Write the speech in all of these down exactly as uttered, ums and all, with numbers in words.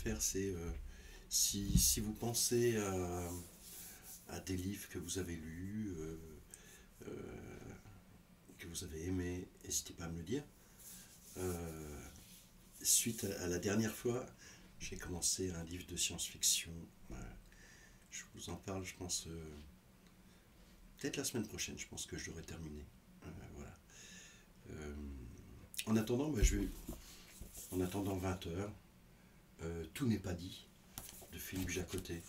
faire, c'est euh, si, si vous pensez à, à des livres que vous avez lus, euh, euh, que vous avez aimés, n'hésitez pas à me le dire. Euh, Suite à, à la dernière fois, j'ai commencé un livre de science-fiction. Euh, je vous en parle, je pense, euh, peut-être la semaine prochaine, je pense que je l'aurai terminé. Euh, voilà. Euh, en attendant, bah, je vais, en attendant vingt heures, euh, Tout n'est pas dit, de Philippe Jacotet.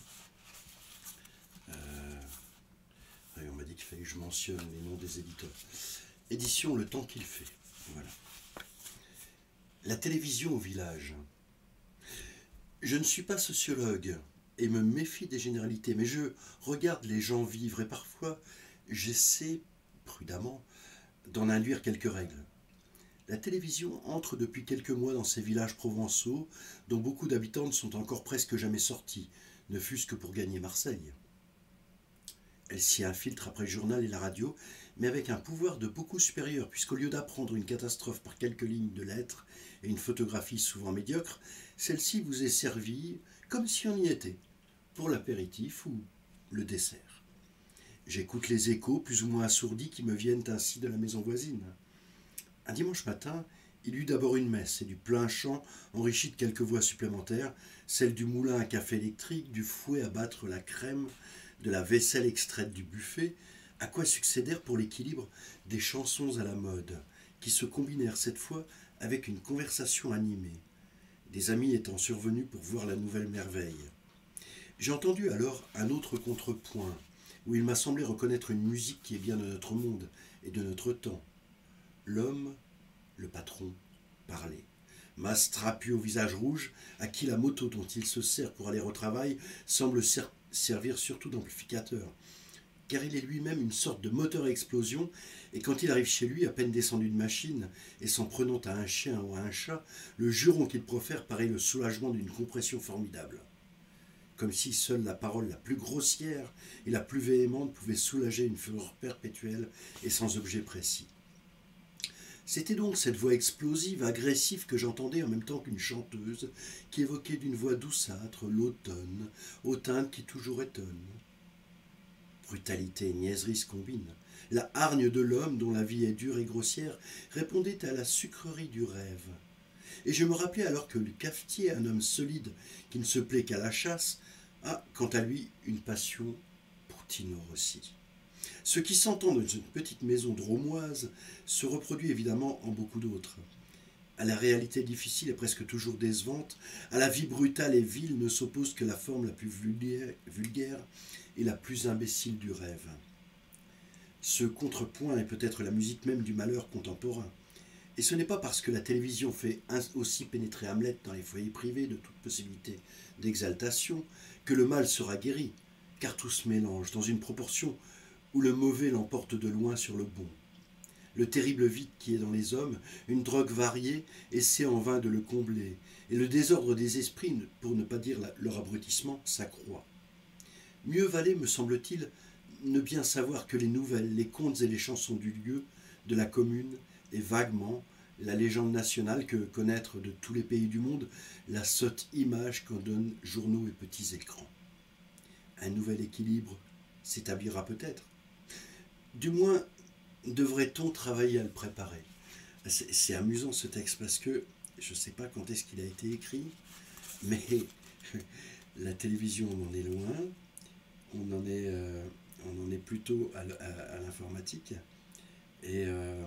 Euh, ouais, on m'a dit qu'il fallait que je mentionne les noms des éditeurs. Édition Le Temps qu'il fait. Voilà. La télévision au village. Je ne suis pas sociologue et me méfie des généralités, mais je regarde les gens vivre et parfois j'essaie, prudemment, d'en induire quelques règles. La télévision entre depuis quelques mois dans ces villages provençaux dont beaucoup d'habitants ne sont encore presque jamais sortis, ne fût-ce que pour gagner Marseille. Elle s'y infiltre après le journal et la radio, mais avec un pouvoir de beaucoup supérieur, puisqu'au lieu d'apprendre une catastrophe par quelques lignes de lettres et une photographie souvent médiocre, celle-ci vous est servie comme si on y était, pour l'apéritif ou le dessert. J'écoute les échos plus ou moins assourdis qui me viennent ainsi de la maison voisine. Un dimanche matin, il y eut d'abord une messe et du plein chant enrichi de quelques voix supplémentaires, celle du moulin à café électrique, du fouet à battre la crème, de la vaisselle extraite du buffet, à quoi succédèrent pour l'équilibre des chansons à la mode, qui se combinèrent cette fois avec une conversation animée, des amis étant survenus pour voir la nouvelle merveille. J'ai entendu alors un autre contrepoint, où il m'a semblé reconnaître une musique qui est bien de notre monde et de notre temps. L'homme, le patron, parlait. Mas trapu au visage rouge, à qui la moto dont il se sert pour aller au travail semble ser- servir surtout d'amplificateur, car il est lui-même une sorte de moteur à explosion, et quand il arrive chez lui, à peine descendu de machine, et s'en prenant à un chien ou à un chat, le juron qu'il profère paraît le soulagement d'une compression formidable. Comme si seule la parole la plus grossière et la plus véhémente pouvait soulager une fureur perpétuelle et sans objet précis. C'était donc cette voix explosive, agressive que j'entendais en même temps qu'une chanteuse qui évoquait d'une voix douceâtre l'automne, aux teintes qui toujours étonnent. Brutalité et niaiserie se combinent. La hargne de l'homme, dont la vie est dure et grossière, répondait à la sucrerie du rêve. Et je me rappelais alors que le cafetier, un homme solide qui ne se plaît qu'à la chasse, a, quant à lui, une passion pour Tino Rossi. Ce qui s'entend dans une petite maison drômoise se reproduit évidemment en beaucoup d'autres. À la réalité difficile et presque toujours décevante, à la vie brutale et vile ne s'oppose que la forme la plus vulgaire et la plus imbécile du rêve. Ce contrepoint est peut-être la musique même du malheur contemporain. Et ce n'est pas parce que la télévision fait aussi pénétrer Hamlet dans les foyers privés de toute possibilité d'exaltation que le mal sera guéri, car tout se mélange dans une proportion où le mauvais l'emporte de loin sur le bon. Le terrible vide qui est dans les hommes, une drogue variée, essaie en vain de le combler, et le désordre des esprits, pour ne pas dire leur abrutissement, s'accroît. Mieux valait, me semble-t-il, ne bien savoir que les nouvelles, les contes et les chansons du lieu, de la commune, et vaguement la légende nationale que connaître de tous les pays du monde la sotte image qu'en donnent journaux et petits écrans. Un nouvel équilibre s'établira peut-être. Du moins, devrait-on travailler à le préparer? C'est, c'est amusant ce texte parce que je ne sais pas quand est-ce qu'il a été écrit, mais la télévision, on en est loin, on en est, euh, on en est plutôt à, à, à l'informatique. Et euh,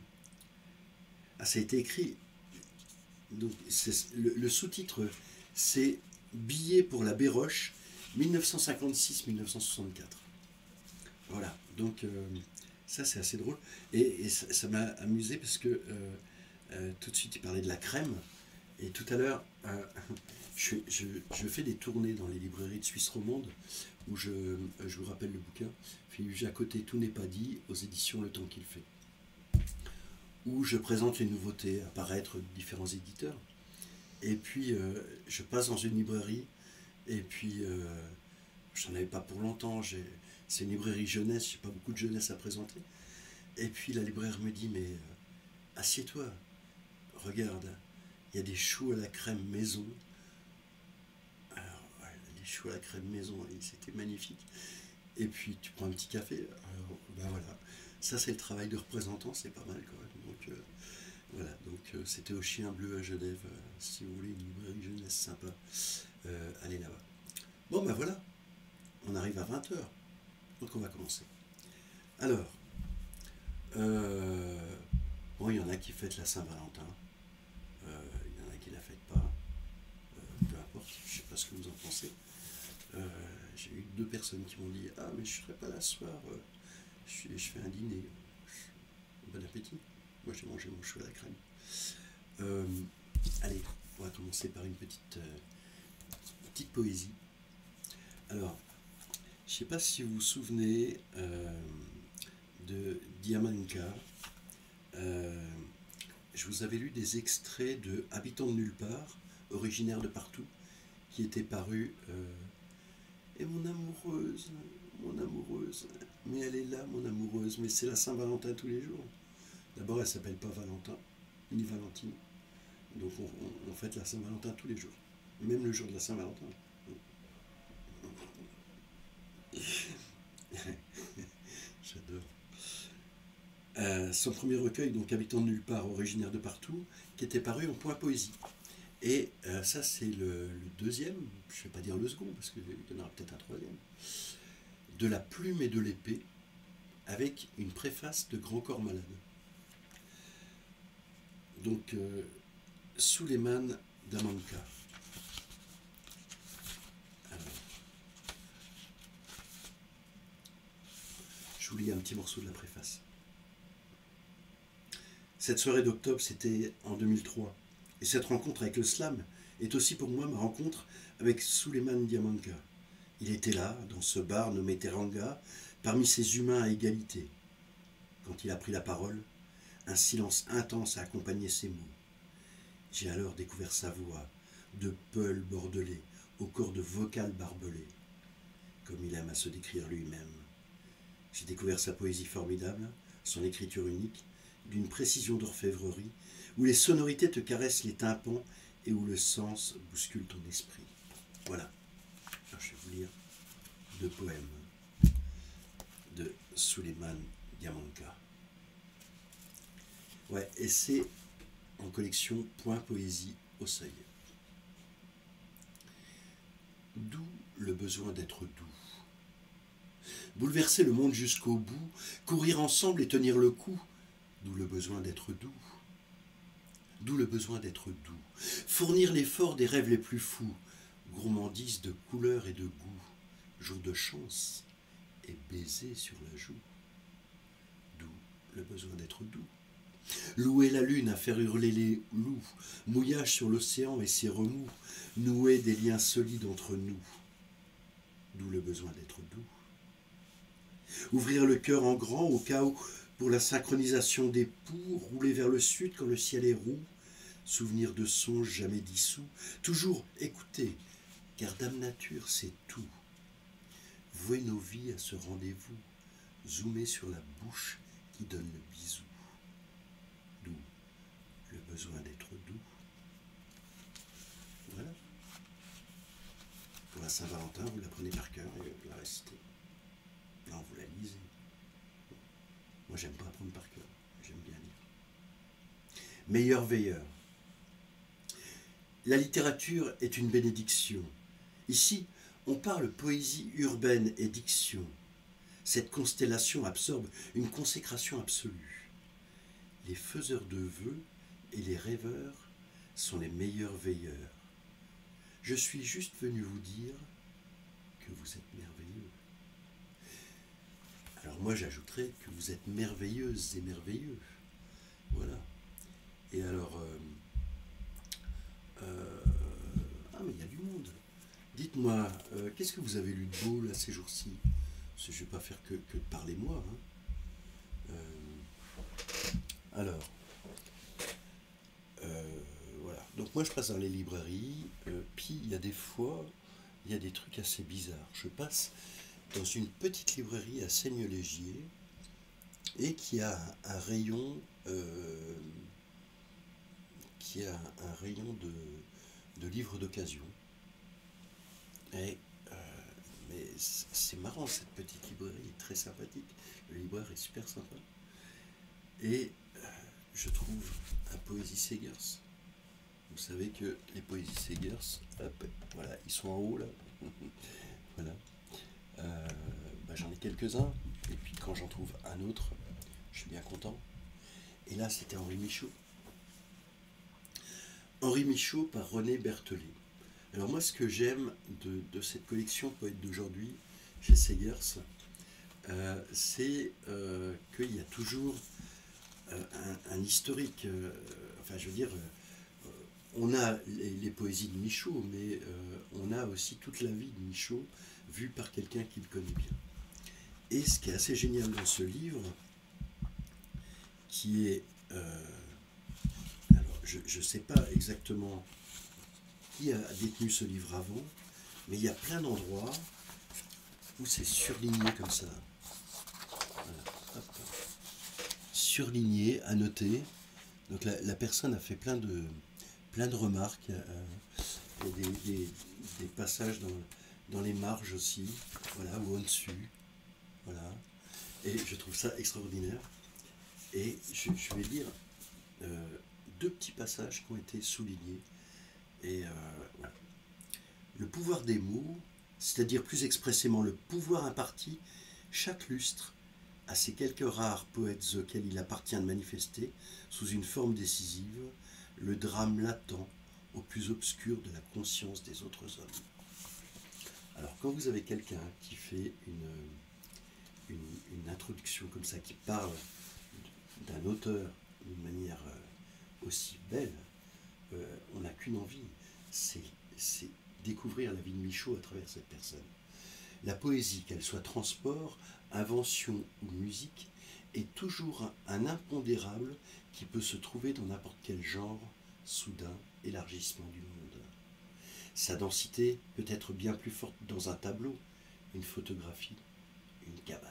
ah, ça a été écrit. Donc, c'est, le, le sous-titre, c'est Billets pour la Béroche, dix-neuf cent cinquante-six mille neuf cent soixante-quatre. Voilà, donc euh, ça c'est assez drôle. Et, et ça, ça m'a amusé parce que euh, euh, tout de suite il parlait de la crème. Et tout à l'heure, euh, je, je, je fais des tournées dans les librairies de Suisse romande où je, je vous rappelle le bouquin, Philippe Jacotet, Tout n'est pas dit, aux éditions Le Temps qu'il fait, où je présente les nouveautés à paraître de différents éditeurs. Et puis euh, je passe dans une librairie et puis euh, je n'en avais pas pour longtemps, j'ai, c'est une librairie jeunesse, j'ai pas beaucoup de jeunesse à présenter. Et puis la libraire me dit, mais euh, assieds-toi, regarde, il y a des choux à la crème maison, des choux à la crème maison, et c'était magnifique. Et puis tu prends un petit café, alors, ben voilà. Ça c'est le travail de représentant, c'est pas mal quoi. Donc euh, voilà, donc euh, c'était au Chien Bleu à Genève, euh, si vous voulez une librairie jeunesse sympa, euh, allez là-bas. Bon ben voilà, on arrive à vingt heures, donc on va commencer. Alors, euh, bon il y en a qui fêtent la Saint-Valentin, euh, il y en a qui la fêtent pas, euh, peu importe, je sais pas ce que vous en pensez. Euh, j'ai eu deux personnes qui m'ont dit ah mais je serai pas là ce soir, euh, je, suis- je fais un dîner. Bon appétit. Moi j'ai mangé mon chou à la crème. Euh, allez, on va commencer par une petite, euh, petite poésie. Alors, je ne sais pas si vous vous souvenez euh, de Diamanka. Euh, je vous avais lu des extraits de Habitants de nulle part, originaire de partout, qui était paru. Euh, Et mon amoureuse, mon amoureuse, mais elle est là, mon amoureuse, mais c'est la Saint-Valentin tous les jours. D'abord, elle s'appelle pas Valentin, ni Valentine. Donc on, on, on fête la Saint-Valentin tous les jours. Même le jour de la Saint-Valentin. J'adore. Euh, son premier recueil, donc Habitant de nulle part, originaire de partout, qui était paru en point poésie. Et euh, ça, c'est le, le deuxième, je ne vais pas dire le second, parce qu'il y en aura peut-être un troisième, de la plume et de l'épée, avec une préface de Grand Corps Malade. Donc, euh, Souleymane Diamanka. Alors, je vous lis un petit morceau de la préface. Cette soirée d'octobre, c'était en deux mille trois. Et cette rencontre avec le slam est aussi pour moi ma rencontre avec Souleymane Diamanka. Il était là, dans ce bar nommé Teranga, parmi ces humains à égalité. Quand il a pris la parole, un silence intense a accompagné ses mots. J'ai alors découvert sa voix, de peul bordelais, aux cordes vocales barbelées, comme il aime à se décrire lui-même. J'ai découvert sa poésie formidable, son écriture unique, d'une précision d'orfèvrerie, où les sonorités te caressent les tympans et où le sens bouscule ton esprit. Voilà. Alors je vais vous lire deux poèmes de Souleymane Diamanka. Ouais, et c'est en collection Point Poésie au Seuil. D'où le besoin d'être doux. Bouleverser le monde jusqu'au bout, courir ensemble et tenir le coup. D'où le besoin d'être doux. D'où le besoin d'être doux. Fournir l'effort des rêves les plus fous. Gourmandise de couleurs et de goût. Jour de chance et baiser sur la joue. D'où le besoin d'être doux. Louer la lune à faire hurler les loups. Mouillage sur l'océan et ses remous. Nouer des liens solides entre nous. D'où le besoin d'être doux. Ouvrir le cœur en grand au chaos pour la synchronisation des poux, rouler vers le sud quand le ciel est roux, souvenir de songes jamais dissous, toujours écouter, car Dame Nature c'est tout. Vouer nos vies à ce rendez-vous, zoomer sur la bouche qui donne le bisou. D'où le besoin d'être doux. Voilà. Pour la Saint-Valentin, vous la prenez par cœur et vous la récitez. Non, vous la lisez. Moi, j'aime pas apprendre par cœur. J'aime bien lire. Meilleur veilleur. La littérature est une bénédiction. Ici, on parle poésie urbaine et diction. Cette constellation absorbe une consécration absolue. Les faiseurs de vœux et les rêveurs sont les meilleurs veilleurs. Je suis juste venu vous dire que vous êtes merveilleux. Alors moi j'ajouterais que vous êtes merveilleuses et merveilleux. Voilà. Et alors... Euh, euh, ah mais il y a du monde. Dites-moi, euh, qu'est-ce que vous avez lu de beau là ces jours-ci? Parce que je ne vais pas faire que, que de parler moi. Hein. Euh, alors... Euh, voilà. Donc moi je passe dans les librairies, euh, puis il y a des fois, il y a des trucs assez bizarres. Je passe dans une petite librairie à Seigne-Légier et qui a un, un rayon euh, qui a un rayon de, de livres d'occasion. Et c'est marrant, cette petite librairie est très sympathique. Le libraire est super sympa. Et euh, je trouve un Poésie Segers. Vous savez que les Poésies Segers, hop, voilà, ils sont en haut là. Voilà. Euh, bah, j'en ai quelques-uns. Et puis quand j'en trouve un autre, je suis bien content. Et là, c'était Henri Michaud. Henri Michaud par René Berthollet. Alors moi, ce que j'aime de, de cette collection Poètes d'aujourd'hui, chez Segers, euh, c'est euh, qu'il y a toujours euh, un, un historique. Euh, enfin, je veux dire, euh, on a les, les poésies de Michaud, mais euh, on a aussi toute la vie de Michaud vue par quelqu'un qui le connaît bien. Et ce qui est assez génial dans ce livre, qui est... Euh, alors, je ne sais pas exactement qui a détenu ce livre avant, mais il y a plein d'endroits où c'est surligné comme ça. Voilà, hop. Surligné, annoté. Donc la, la personne a fait plein de, plein de remarques. Euh, il y a des, des, des passages dans, dans les marges aussi, voilà, ou en dessus. Voilà. Et je trouve ça extraordinaire. Et je, je vais lire euh, deux petits passages qui ont été soulignés. Et euh, voilà. Le pouvoir des mots, c'est-à-dire plus expressément le pouvoir imparti, chaque lustre, à ces quelques rares poètes auxquels il appartient de manifester, sous une forme décisive, le drame latent au plus obscur de la conscience des autres hommes. Alors quand vous avez quelqu'un qui fait une, une, une introduction comme ça, qui parle d'un auteur d'une manière aussi belle, euh, on n'a qu'une envie, c'est, c'est découvrir la vie de Michaud à travers cette personne. La poésie, qu'elle soit transport, invention ou musique, est toujours un impondérable qui peut se trouver dans n'importe quel genre, soudain élargissement du monde. Sa densité peut être bien plus forte dans un tableau, une photographie, une cabane.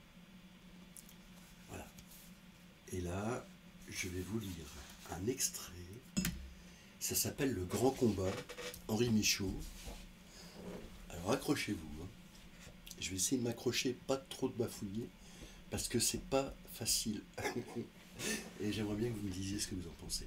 Voilà. Et là, je vais vous lire un extrait. Ça s'appelle Le Grand Combat, Henri Michaud. Alors accrochez-vous. Hein. Je vais essayer de m'accrocher, pas trop de bafouiller, parce que c'est pas facile. Et j'aimerais bien que vous me disiez ce que vous en pensez.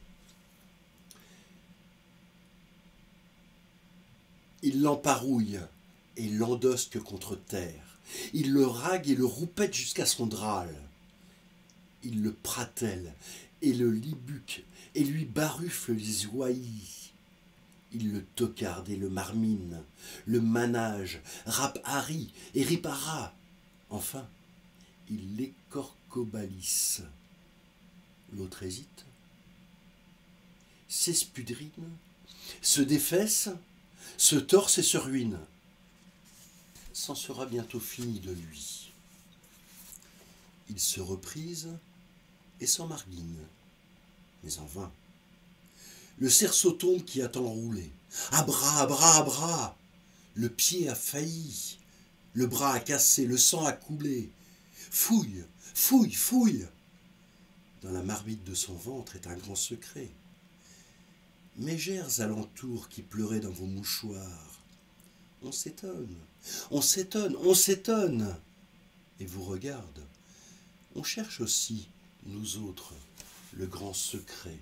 Il l'emparouille et l'endosque contre terre. Il le rague et le roupette jusqu'à son drâle. Il le pratelle et le libuque et lui barufle les ouaillis. Il le tocarde et le marmine, le manage, rappe Harry et ripara. Enfin, il l'écorcobalisse. L'autre hésite, s'espudrine, se défesse, se torse et se ruine. C'en sera bientôt fini de lui. Il se reprise et s'en marguine, mais en vain. Le cerceau tombe qui a tant roulé. À bras, à bras, à bras. Le pied a failli. Le bras a cassé, le sang a coulé. Fouille, fouille, fouille. Dans la marmite de son ventre est un grand secret. Mégères alentours qui pleuraient dans vos mouchoirs. On s'étonne, on s'étonne, on s'étonne. Et vous regarde. On cherche aussi, nous autres, le grand secret.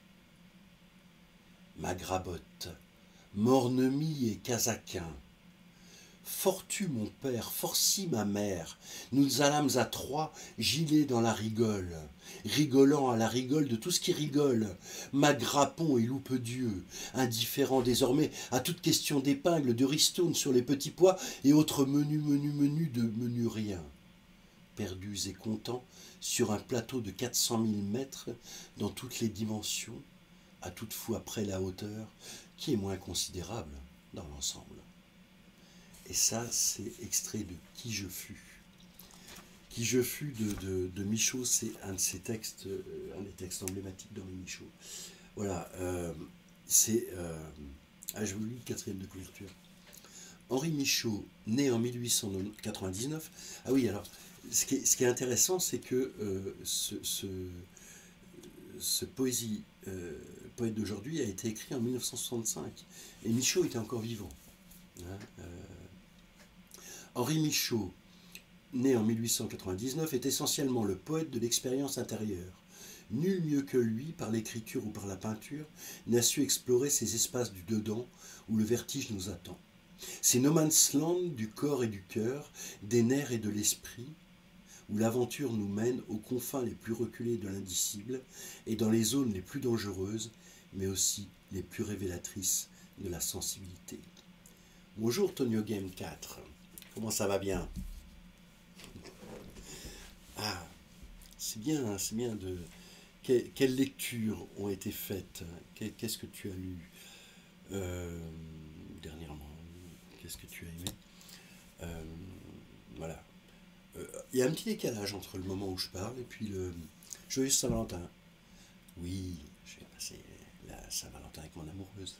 Ma grabotte, mornemie et casaquin. Fortu mon père, forci ma mère, nous allâmes à trois, gilets dans la rigole, rigolant à la rigole de tout ce qui rigole, magrappon et loupe Dieu, indifférent désormais à toute question d'épingle, de ristourne sur les petits pois et autres menus, menus, menus de menus rien. Perdus et contents sur un plateau de quatre cent mille mètres dans toutes les dimensions, à toutefois près la hauteur, qui est moins considérable dans l'ensemble. Et ça, c'est extrait de Qui je fus. Qui je fus de, de, de Michaud, c'est un de ses textes, un des textes emblématiques d'Henri Michaud. Voilà, euh, c'est... Euh, ah, je vous lis le quatrième de couverture. Henri Michaud, né en mille huit cent quatre-vingt-dix-neuf. Ah oui, alors, ce qui est, ce qui est intéressant, c'est que euh, ce, ce, ce poésie, euh, poète d'aujourd'hui a été écrit en mille neuf cent soixante-cinq. Et Michaud était encore vivant. Hein, euh, Henri Michaud, né en mille huit cent quatre-vingt-dix-neuf, est essentiellement le poète de l'expérience intérieure. Nul mieux que lui, par l'écriture ou par la peinture, n'a su explorer ces espaces du dedans où le vertige nous attend. Ces no man's land du corps et du cœur, des nerfs et de l'esprit, où l'aventure nous mène aux confins les plus reculés de l'indicible et dans les zones les plus dangereuses, mais aussi les plus révélatrices de la sensibilité. Bonjour Tonio Game quatre, comment ça va bien? Ah, c'est bien, c'est bien de... Que, quelles lectures ont été faites? Qu'est-ce que tu as lu euh, dernièrement? Qu'est-ce que tu as aimé? euh, Voilà. Euh, Il y a un petit décalage entre le moment où je parle et puis le joyeux Saint-Valentin. Oui, je vais passer la Saint-Valentin avec mon amoureuse.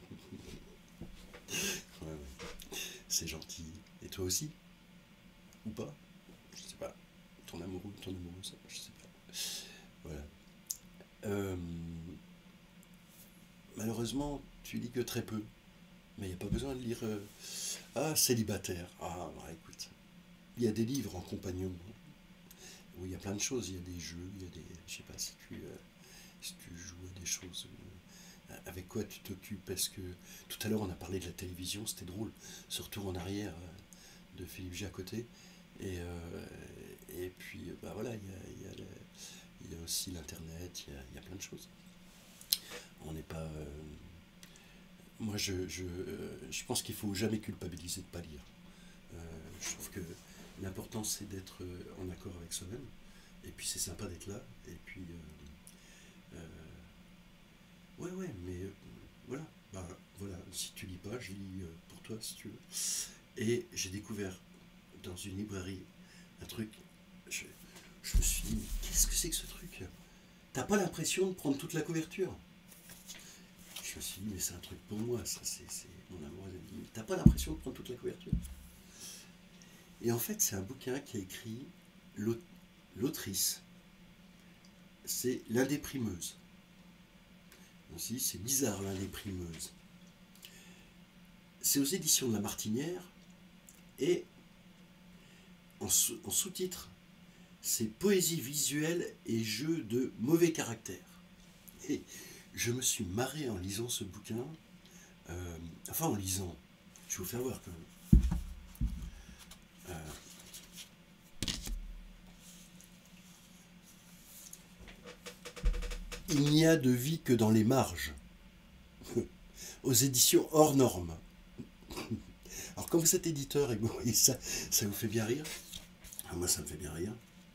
Ouais, ouais. C'est gentil. Et toi aussi? Ou pas? Je sais pas. Ton amoureux, ton amoureuse, je sais pas. Voilà. Euh, malheureusement, tu lis que très peu. Mais il n'y a pas besoin de lire. euh, Ah, célibataire. Ah, bah, écoute. Il y a des livres en compagnon où il y a plein de choses. Il y a des jeux, il y a des. Je sais pas si tu, euh, si tu joues à des choses. euh, avec quoi tu t'occupes? Est-ce que. Tout à l'heure, on a parlé de la télévision, c'était drôle. Ce retour en arrière euh, de Philippe G à côté. Et, euh, et puis, bah voilà, il y a, il y a, le- il y a aussi l'Internet, il y a, il y a plein de choses. On n'est pas. euh, Moi, je, je, euh, je pense qu'il faut jamais culpabiliser de ne pas lire. Euh, je trouve que l'important, c'est d'être euh, en accord avec soi-même. Et puis, c'est sympa d'être là. Et puis, euh, euh, ouais, ouais, mais euh, voilà. Bah, voilà. Si tu lis pas, je lis euh, pour toi, si tu veux. Et j'ai découvert dans une librairie un truc. Je, je me suis dit, mais qu'est-ce que c'est que ce truc? T'as pas l'impression de prendre toute la couverture? Je me suis dit, mais c'est un truc pour moi, ça, c'est, c'est mon amour. Elle me dit, t'as pas l'impression de prendre toute la couverture? Et en fait, c'est un bouquin qui a écrit l'autrice. C'est l'Indéprimeuse. Aussi, c'est bizarre, l'Indéprimeuse. C'est aux éditions de La Martinière. Et en, sous, en sous-titre, c'est Poésie visuelle et jeu de mauvais caractère. Et je me suis marré en lisant ce bouquin. Euh, enfin, en lisant. Je vais vous faire voir quand même. Euh, Il n'y a de vie que dans les marges. Aux éditions hors normes. Alors, comme vous êtes éditeur et que vous voyez ça, ça vous fait bien rire. Ah, moi, ça me fait bien rire.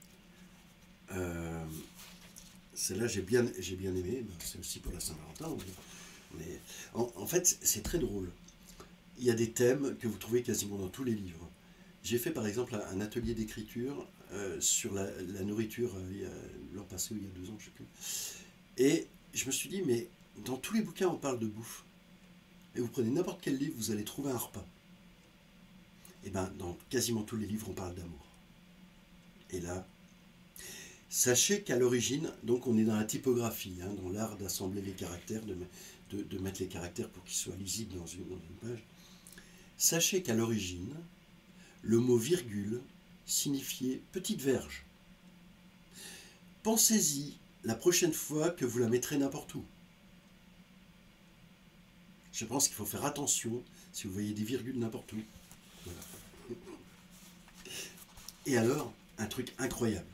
Euh, Celle-là, j'ai bien, j'ai bien aimé. C'est aussi pour la Saint-Valentin. Mais en, en fait, c'est très drôle. Il y a des thèmes que vous trouvez quasiment dans tous les livres. J'ai fait par exemple un atelier d'écriture euh, sur la, la nourriture euh, il y a, l'an passé ou il y a deux ans, je ne sais plus. Et je me suis dit, mais dans tous les bouquins, on parle de bouffe. Et vous prenez n'importe quel livre, vous allez trouver un repas. Et bien, dans quasiment tous les livres, on parle d'amour. Et là, sachez qu'à l'origine, donc on est dans la typographie, hein, dans l'art d'assembler les caractères, de, de, de mettre les caractères pour qu'ils soient lisibles dans une, dans une page. Sachez qu'à l'origine, le mot virgule signifiait petite verge. Pensez-y la prochaine fois que vous la mettrez n'importe où. Je pense qu'il faut faire attention si vous voyez des virgules n'importe où. Voilà. Et alors, un truc incroyable.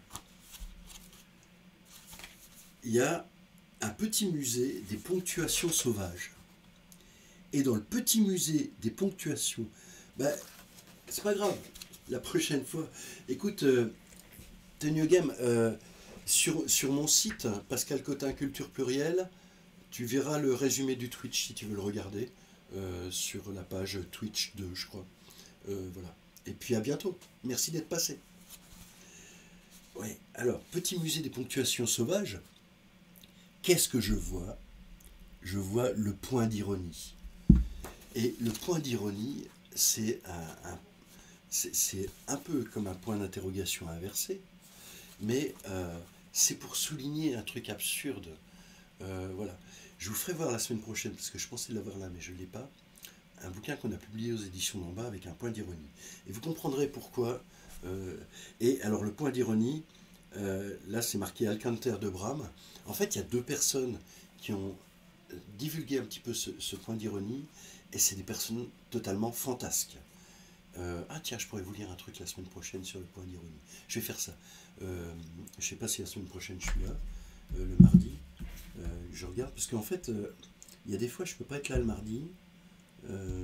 Il y a un petit musée des ponctuations sauvages. Et dans le petit musée des ponctuations, ben, c'est pas grave. La prochaine fois, écoute, euh, Tenue Game, euh, sur, sur mon site, Pascal Cotin Culture Plurielle, tu verras le résumé du Twitch si tu veux le regarder, euh, sur la page Twitch deux, je crois. Euh, voilà. Et puis à bientôt. Merci d'être passé. Ouais. Alors, petit musée des ponctuations sauvages. Qu'est-ce que je vois? Je vois le point d'ironie. Et le point d'ironie, c'est un, un, c'est, c'est un peu comme un point d'interrogation inversé, mais euh, c'est pour souligner un truc absurde. Euh, voilà. Je vous ferai voir la semaine prochaine, parce que je pensais l'avoir là, mais je ne l'ai pas. un bouquin qu'on a publié aux éditions d'en bas avec un point d'ironie. Et vous comprendrez pourquoi. Euh, et alors le point d'ironie, euh, là c'est marqué Alcanter de Bram. En fait, il y a deux personnes qui ont divulgué un petit peu ce, ce point d'ironie, et c'est des personnes totalement fantasques. Euh, ah tiens, je pourrais vous lire un truc la semaine prochaine sur le point d'ironie. Je vais faire ça. Euh, je ne sais pas si la semaine prochaine je suis là, euh, le mardi. Euh, je regarde, parce qu'en fait, euh, il y a des fois je ne peux pas être là le mardi. Euh,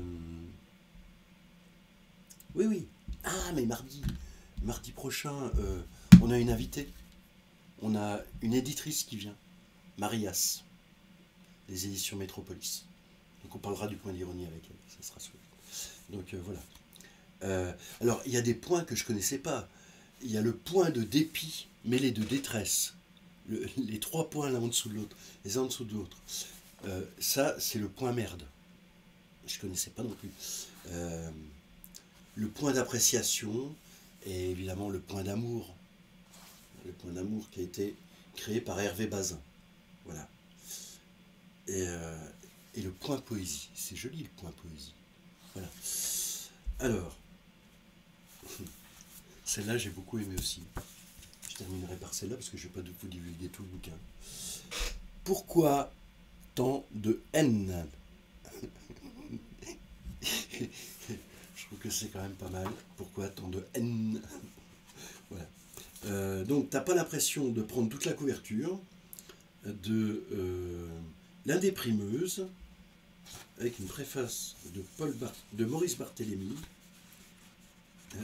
oui, oui. Ah, mais mardi, mardi prochain, euh, on a une invitée. On a une éditrice qui vient, Marias, des éditions Métropolis. Donc on parlera du point d'ironie avec elle, ça sera chouette. Donc euh, voilà. Euh, alors il y a des points que je ne connaissais pas. Il y a le point de dépit mêlé de détresse. Le, les trois points l'un en dessous de l'autre, les uns en dessous de l'autre. Euh, ça, c'est le point merde. Je ne connaissais pas non plus. Euh, le point d'appréciation et évidemment le point d'amour. Le point d'amour qui a été créé par Hervé Bazin. Voilà. Et, euh, et le point poésie. C'est joli le point poésie. Voilà. Alors, celle-là j'ai beaucoup aimé aussi. Je terminerai par celle-là parce que je ne vais pas vous divulguer tout le bouquin. Pourquoi tant de haine? Je trouve que c'est quand même pas mal. Pourquoi tant de haine? Voilà. Euh, donc, tu n'as pas l'impression de prendre toute la couverture de euh, l'Indéprimeuse, avec une préface de, Paul Bar de Maurice Barthélémy, euh,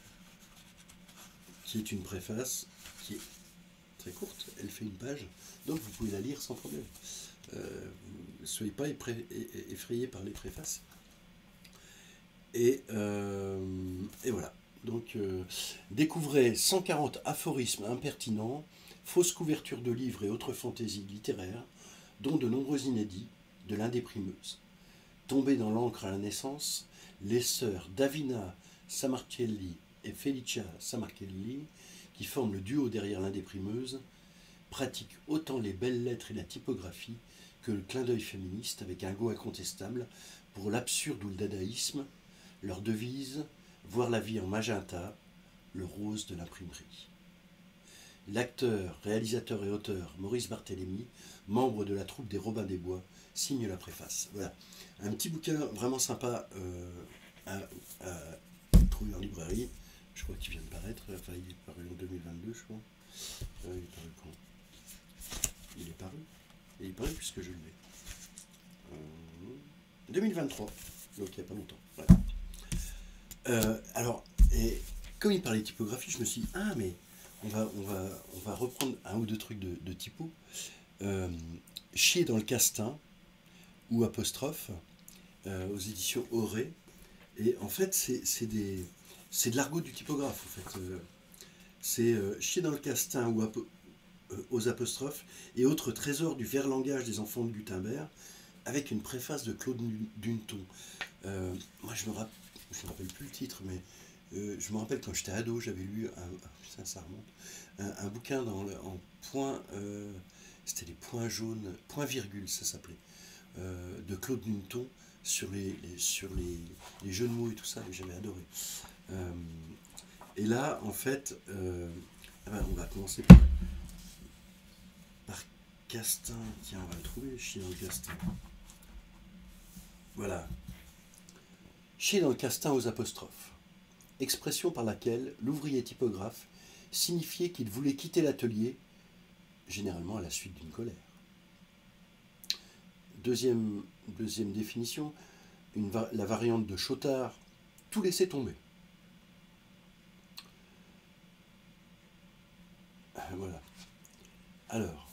qui est une préface qui est très courte, elle fait une page, donc vous pouvez la lire sans problème. Euh, ne soyez pas effrayés par les préfaces. Et, euh, et voilà. Donc, euh, découvrez cent quarante aphorismes impertinents, fausses couvertures de livres et autres fantaisies littéraires, dont de nombreux inédits de l'Indéprimeuse. Tombées dans l'encre à la naissance, les sœurs Davina Samarcelli et Felicia Samarcelli, qui forment le duo derrière l'Indéprimeuse, pratiquent autant les belles lettres et la typographie que le clin d'œil féministe, avec un goût incontestable pour l'absurde ou le dadaïsme. Leur devise, voir la vie en magenta, le rose de l'imprimerie. L'acteur, réalisateur et auteur Maurice Barthélémy, membre de la troupe des Robins des Bois, signe la préface. Voilà, un petit bouquin vraiment sympa euh, à, à trouver en librairie. Je crois qu'il vient de paraître, enfin il est paru en deux mille vingt-deux, je crois. Euh, il est paru quand? Il est paru Il est paru puisque je l'ai. Euh, deux mille vingt-trois, donc il n'y a pas longtemps. Voilà. Euh, alors, et comme il parlait de typographie, je me suis dit, ah mais on va, on va, on va reprendre un ou deux trucs de, de typo. Euh, Chier dans le castin, ou apostrophe, euh, aux éditions Auré. Et en fait, c'est des, c'est de l'argot du typographe, en fait. Euh, c'est euh, Chier dans le castin, ou apo, euh, aux apostrophes, et autres trésors du verlangage des enfants de Gutenberg, avec une préface de Claude Dunton. Euh, moi, je me rappelle, je ne me rappelle plus le titre, mais euh, je me rappelle quand j'étais ado, j'avais lu un, putain, ça remonte, un, un bouquin dans le, en point, euh, c'était les points jaunes, point virgule, ça s'appelait, euh, de Claude Dunton sur les, les sur les, les jeux de mots et tout ça, et j'avais adoré. Euh, et là, en fait, euh, ah ben, on va commencer par, par Castin. Tiens, on va le trouver, Chier dans le castin. Voilà. Chier dans le castin aux apostrophes. Expression par laquelle l'ouvrier typographe signifiait qu'il voulait quitter l'atelier, généralement à la suite d'une colère. Deuxième, deuxième définition, une, la variante de Chotard, tout laisser tomber. Voilà. Alors,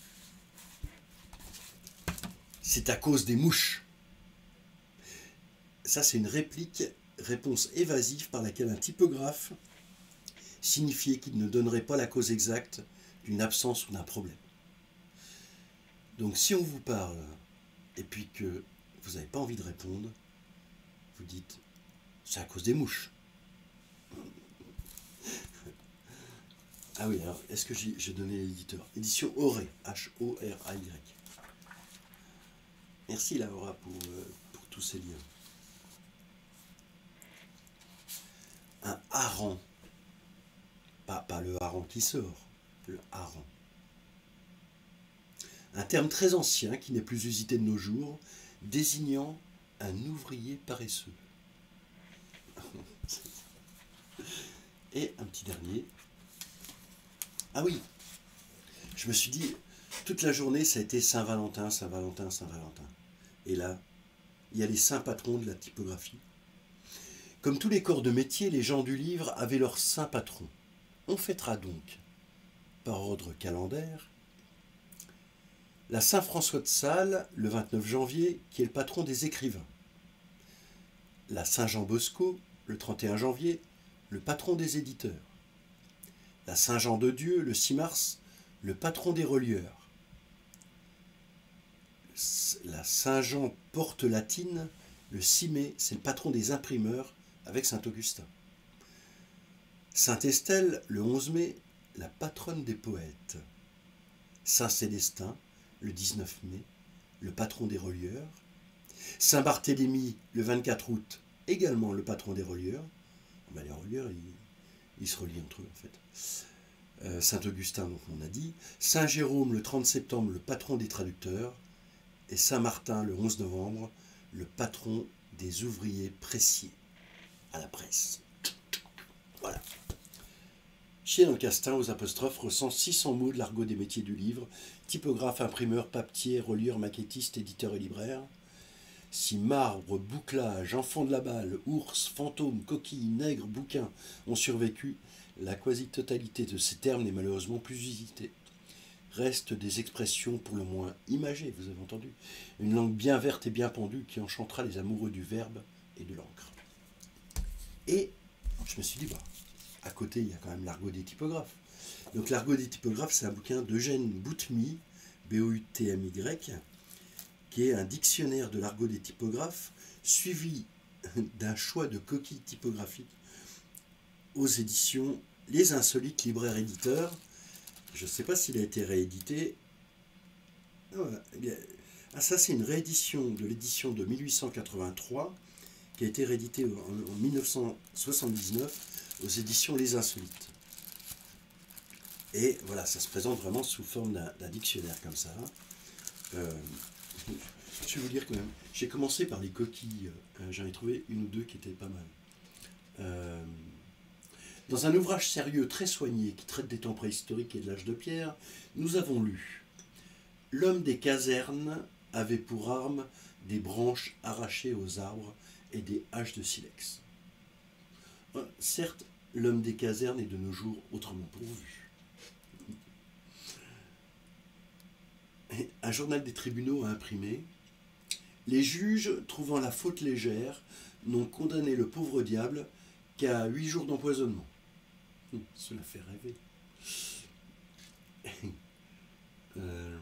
c'est à cause des mouches. Ça, c'est une réplique, réponse évasive par laquelle un typographe signifiait qu'il ne donnerait pas la cause exacte d'une absence ou d'un problème. Donc, si on vous parle et puis que vous n'avez pas envie de répondre, vous dites « c'est à cause des mouches ». Ah oui, alors, est-ce que j'ai donné l'éditeur? Édition Auré, H O R A Y. Merci Laura pour, euh, pour tous ces liens. hareng. Pas, pas le hareng qui sort, le hareng. Un terme très ancien qui n'est plus usité de nos jours, désignant un ouvrier paresseux. Et un petit dernier. Ah oui, je me suis dit, toute la journée, ça a été Saint-Valentin, Saint-Valentin, Saint-Valentin. Et là, il y a les saints patrons de la typographie. Comme tous les corps de métier, les gens du livre avaient leur saint patron. On fêtera donc, par ordre calendaire, la Saint-François de Sales, le vingt-neuf janvier, qui est le patron des écrivains. La Saint-Jean Bosco, le trente et un janvier, le patron des éditeurs. La Saint-Jean de Dieu, le six mars, le patron des relieurs. La Saint-Jean Porte Latine, le six mai, c'est le patron des imprimeurs avec Saint-Augustin. Sainte-Estelle, le onze mai, la patronne des poètes. Saint-Célestin, le dix-neuf mai, le patron des relieurs. Saint-Barthélemy, le vingt-quatre août, également le patron des relieurs. Ben, les relieurs, ils, ils se relient entre eux en fait. Euh, Saint-Augustin, donc on a dit. Saint-Jérôme, le trente septembre, le patron des traducteurs. Et Saint-Martin, le onze novembre, le patron des ouvriers pressiers à la presse. Voilà. Chien dans le Castin aux apostrophes recense six cents mots de l'argot des métiers du livre, typographe, imprimeur, papetier, relieur, maquettiste, éditeur et libraire. Si marbre, bouclage, enfant de la balle, ours, fantôme, coquille, nègre, bouquin ont survécu, la quasi-totalité de ces termes n'est malheureusement plus usitée. Restent des expressions pour le moins imagées, vous avez entendu. Une langue bien verte et bien pendue qui enchantera les amoureux du verbe et de l'encre. Et je me suis dit, bah, à côté, il y a quand même l'argot des typographes. Donc l'argot des typographes, c'est un bouquin d'Eugène Boutmy, B O U T M Y, qui est un dictionnaire de l'argot des typographes, suivi d'un choix de coquilles typographiques aux éditions Les Insolites Libraires Éditeurs. Je ne sais pas s'il a été réédité. Ah, ça, c'est une réédition de l'édition de mille huit cent quatre-vingt-trois, qui a été rééditée en mille neuf cent soixante-dix-neuf aux éditions Les Insolites. Et voilà, ça se présente vraiment sous forme d'un dictionnaire comme ça. Euh, je vais vous dire quand même, j'ai commencé par les coquilles, euh, j'en ai trouvé une ou deux qui étaient pas mal. Euh, dans un ouvrage sérieux, très soigné, qui traite des temps préhistoriques et de l'âge de pierre, nous avons lu « L'homme des casernes avait pour arme des branches arrachées aux arbres et des haches de silex. » euh, Certes, l'homme des casernes est de nos jours autrement pourvu. Un journal des tribunaux a imprimé « Les juges, trouvant la faute légère, n'ont condamné le pauvre diable qu'à huit jours d'empoisonnement. » Cela fait rêver. euh...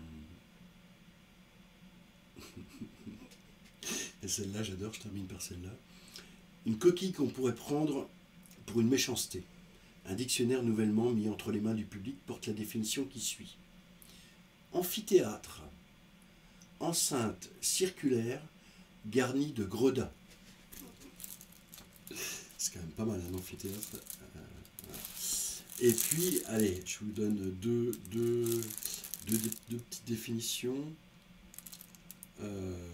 Et celle-là, j'adore, je termine par celle-là. Une coquille qu'on pourrait prendre pour une méchanceté. Un dictionnaire nouvellement mis entre les mains du public porte la définition qui suit. Amphithéâtre, enceinte circulaire garnie de gredins. C'est quand même pas mal un amphithéâtre. Euh, voilà. Et puis, allez, je vous donne deux, deux, deux, deux petites définitions. Euh,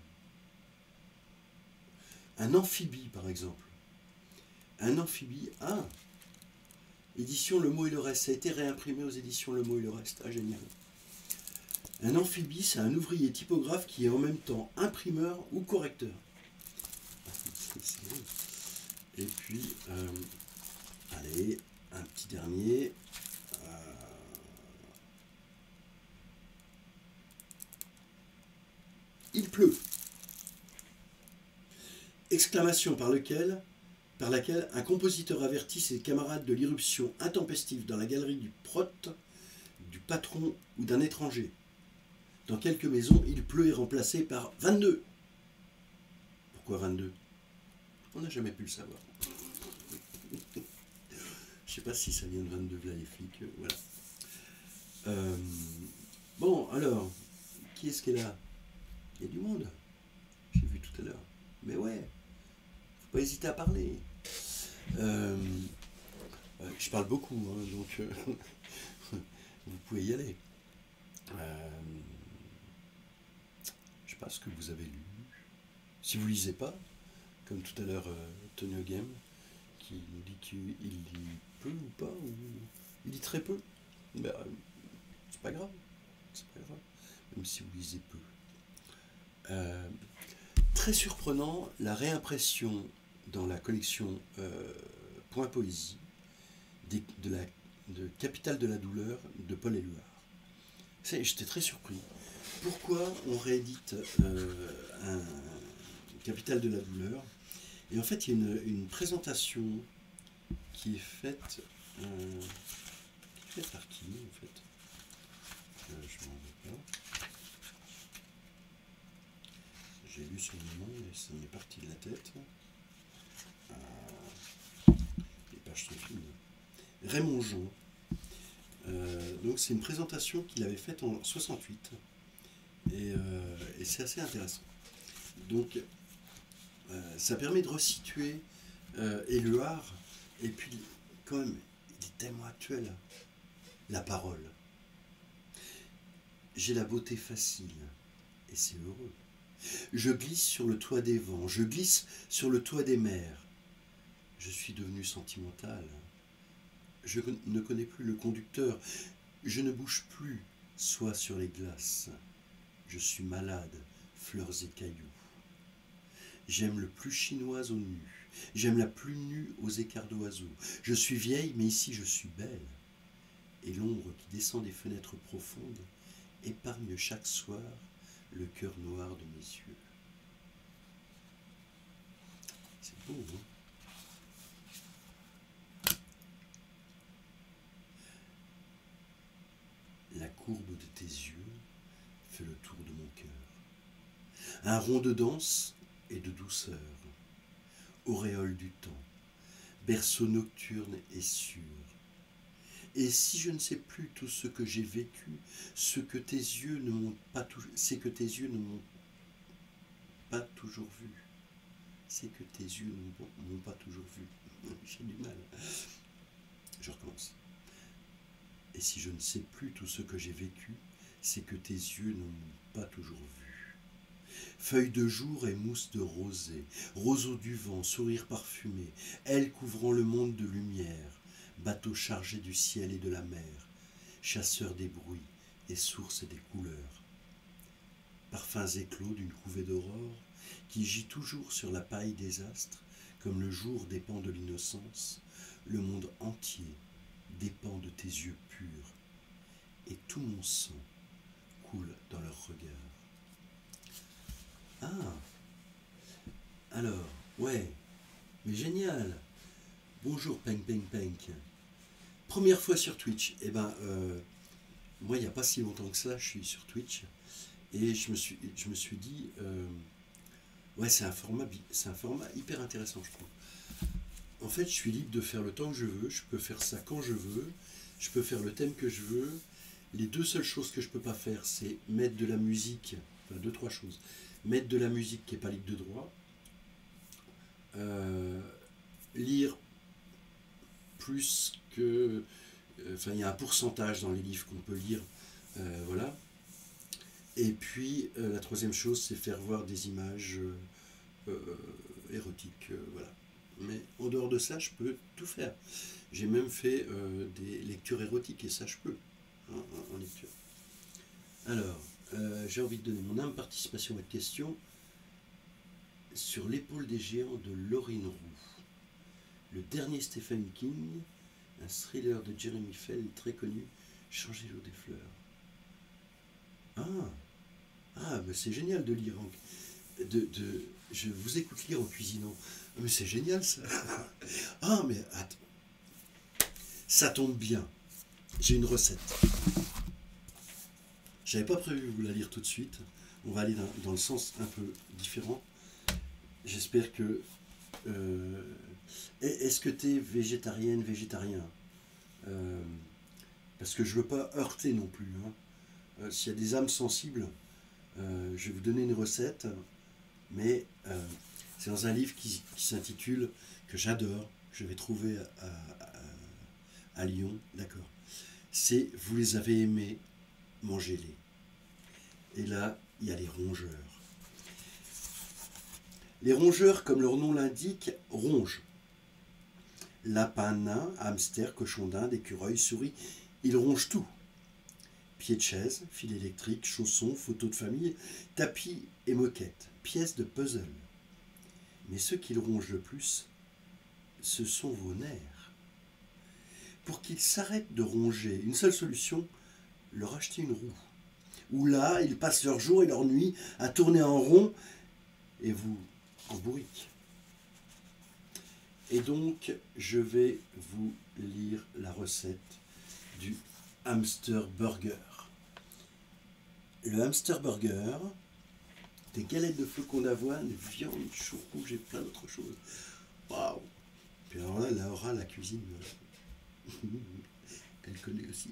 un amphibie, par exemple. Un amphibie, ah, édition Le Mot et le Reste. Ça a été réimprimé aux éditions Le Mot et le Reste. Ah, génial. Un amphibie, c'est un ouvrier typographe qui est en même temps imprimeur ou correcteur. Et puis, euh, allez, un petit dernier. Euh, il pleut. Exclamation par, lequel, par laquelle un compositeur avertit ses camarades de l'irruption intempestive dans la galerie du prote, du patron ou d'un étranger. Dans quelques maisons, il pleut est remplacé par vingt-deux. Pourquoi vingt-deux? On n'a jamais pu le savoir. Je ne sais pas si ça vient de vingt-deux là les flics. Voilà. Euh, bon, alors, qui est-ce qui est là? Il y a du monde. J'ai vu tout à l'heure. Mais ouais, faut pas hésiter à parler. Euh, euh, je parle beaucoup, hein, donc euh, vous pouvez y aller. Euh, je sais pas ce que vous avez lu. Si vous lisez pas, comme tout à l'heure euh, Tony Game, qui nous dit qu'il lit peu ou pas, ou il lit très peu, ben, euh, c'est pas grave, c'est pas grave, même si vous lisez peu. Euh, Très surprenant, la réimpression dans la collection euh, Point Poésie des- de la de Capitale de la douleur de Paul Éluard. C'est- J'étais très surpris. Pourquoi on réédite euh, un Capitale de la douleur? Et en fait, il y a une, une présentation qui est faite, euh, qui est faite par qui en fait? Euh, je m'en vais pas. J'ai lu son nom et ça m'est parti de la tête. Euh, les pages sont fines. Raymond Jean. Euh, donc c'est une présentation qu'il avait faite en soixante-huit. Et, euh, et c'est assez intéressant. Donc euh, ça permet de resituer euh, Éluard. Et puis quand même, il est tellement actuel. La parole. J'ai la beauté facile. Et c'est heureux. Je glisse sur le toit des vents. Je glisse sur le toit des mers. Je suis devenu sentimental. Je ne connais plus le conducteur. Je ne bouge plus, soit sur les glaces. Je suis malade, fleurs et cailloux. J'aime le plus chinoise aux nus. J'aime la plus nue aux écarts d'oiseaux. Je suis vieille, mais ici je suis belle. Et l'ombre qui descend des fenêtres profondes épargne chaque soir le cœur noir de mes yeux. C'est beau, hein? La courbe de tes yeux fait le tour de mon cœur. Un rond de danse et de douceur, auréole du temps, berceau nocturne et sûr. Et si je ne sais plus tout ce que j'ai vécu, ce que tes yeux ne m'ont pas toujours, c'est que tes yeux ne m'ont pas toujours vu. C'est que tes yeux ne m'ont pas toujours vu. J'ai du mal. Je recommence. Et si je ne sais plus tout ce que j'ai vécu, c'est que tes yeux ne m'ont pas toujours vu. Feuilles de jour et mousse de rosée, roseau du vent, sourire parfumé, ailes couvrant le monde de lumière, bateau chargé du ciel et de la mer, chasseur des bruits et source des couleurs. Parfums éclos d'une couvée d'aurore qui gît toujours sur la paille des astres, comme le jour dépend de l'innocence, le monde entier dépend de tes yeux purs, et tout mon sang coule dans leur regard. Ah, alors, ouais, mais génial. Bonjour, Peng Peng Peng. Première fois sur Twitch. Eh ben, euh, moi, il n'y a pas si longtemps que ça, je suis sur Twitch. Et je me suis, je me suis dit, euh, ouais, c'est un format, c'est un format hyper intéressant, je trouve. En fait, je suis libre de faire le temps que je veux, je peux faire ça quand je veux, je peux faire le thème que je veux. Les deux seules choses que je peux pas faire, c'est mettre de la musique, enfin deux, trois choses. Mettre de la musique qui n'est pas libre de droit, euh, lire plus que... euh, Enfin, il y a un pourcentage dans les livres qu'on peut lire, euh, voilà. Et puis, euh, la troisième chose, c'est faire voir des images euh, euh, érotiques, euh, voilà. Mais en dehors de ça, je peux tout faire. J'ai même fait euh, des lectures érotiques, et ça, je peux, en, en- en lecture. Alors, euh, j'ai envie de donner mon âme participation à votre question. Sur l'épaule des géants de Laurine Roux. Le dernier Stephen King, un thriller de Jeremy Fell très connu, Changer l'eau des fleurs. Ah, ah mais c'est génial de lire. En, de, de, je vous écoute lire en cuisinant. Ah, mais c'est génial ça. Ah, mais attends, ça tombe bien. J'ai une recette. J'avais pas prévu vous la lire tout de suite. On va aller dans, dans le sens un peu différent. J'espère que... Euh, est-ce que tu es végétarienne, végétarien? euh, Parce que je veux pas heurter non plus. Hein. Euh, S'il y a des âmes sensibles, euh, je vais vous donner une recette. Mais euh, C'est dans un livre qui, qui s'intitule, que j'adore, que je vais trouver à, à, à Lyon, d'accord. C'est « Vous les avez aimés, mangez-les ». Et là, il y a les rongeurs. Les rongeurs, comme leur nom l'indique, rongent. Lapins nains, hamsters, cochons d'Inde, écureuils, souris, ils rongent tout. Pieds de chaise, fil électrique, chaussons, photos de famille, tapis et moquettes, pièces de puzzle. Mais ceux qu'ils rongent le plus, ce sont vos nerfs. Pour qu'ils s'arrêtent de ronger, une seule solution, leur acheter une roue. Où là, ils passent leur jour et leur nuit à tourner en rond et vous en bourrique. Et donc, je vais vous lire la recette du hamster burger. Le hamster burger, des galettes de flocons d'avoine, viande, chou rouge et plein d'autres choses. Waouh! Puis alors là, Laura, la cuisine, elle connaît aussi.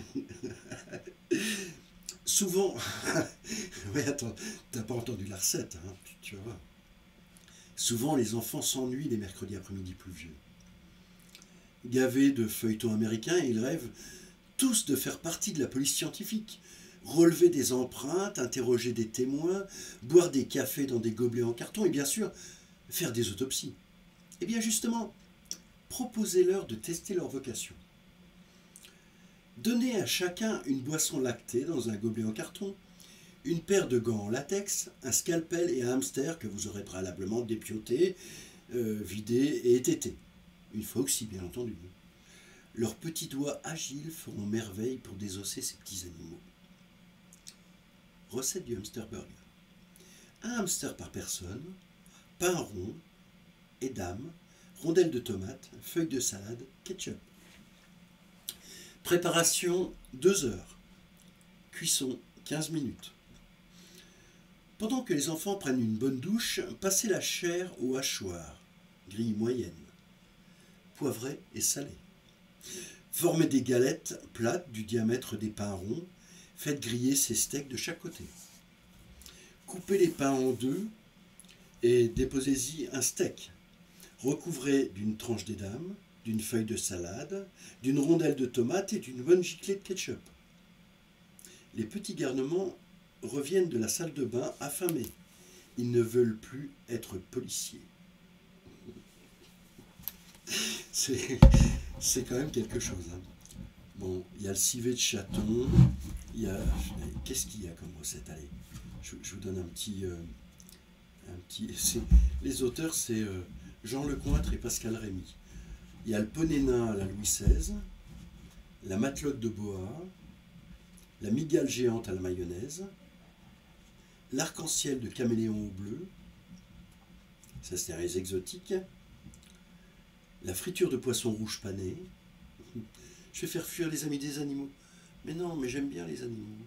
Souvent, mais attends, t'as pas entendu la recette, hein, tu vas voir. Souvent, les enfants s'ennuient les mercredis après-midi pluvieux. Gavés de feuilletons américains, ils rêvent tous de faire partie de la police scientifique, relever des empreintes, interroger des témoins, boire des cafés dans des gobelets en carton et bien sûr, faire des autopsies. Eh bien justement, proposez-leur de tester leur vocation. Donnez à chacun une boisson lactée dans un gobelet en carton, une paire de gants en latex, un scalpel et un hamster que vous aurez préalablement dépioté, euh, vidé et étêté. Une foxy, bien entendu. Leurs petits doigts agiles feront merveille pour désosser ces petits animaux. Recette du hamster burger. Un hamster par personne, pain rond, edam, rondelles de tomates, feuilles de salade, ketchup. Préparation deux heures. Cuisson quinze minutes. Pendant que les enfants prennent une bonne douche, passez la chair au hachoir, grille moyenne, poivrée et salée. Formez des galettes plates du diamètre des pains ronds, faites griller ces steaks de chaque côté. Coupez les pains en deux et déposez-y un steak. Recouvrez d'une tranche d'édam, d'une feuille de salade, d'une rondelle de tomate et d'une bonne giclée de ketchup. Les petits garnements reviennent de la salle de bain affamés. Ils ne veulent plus être policiers. C'est, c'est quand même quelque chose. Hein. Bon, il y a le civet de chaton. Il y a... Qu'est-ce qu'il y a comme recette? Allez, je, je vous donne un petit... Euh, un petit c'est, les auteurs, c'est euh, Jean Lecointre et Pascal Rémy. Il y a le poney nain à la Louis seize, la matelote de boa, la migale géante à la mayonnaise, l'arc-en-ciel de caméléon au bleu, ça c'est les exotiques, la friture de poisson rouge pané. Je vais faire fuir les amis des animaux. Mais non, mais j'aime bien les animaux.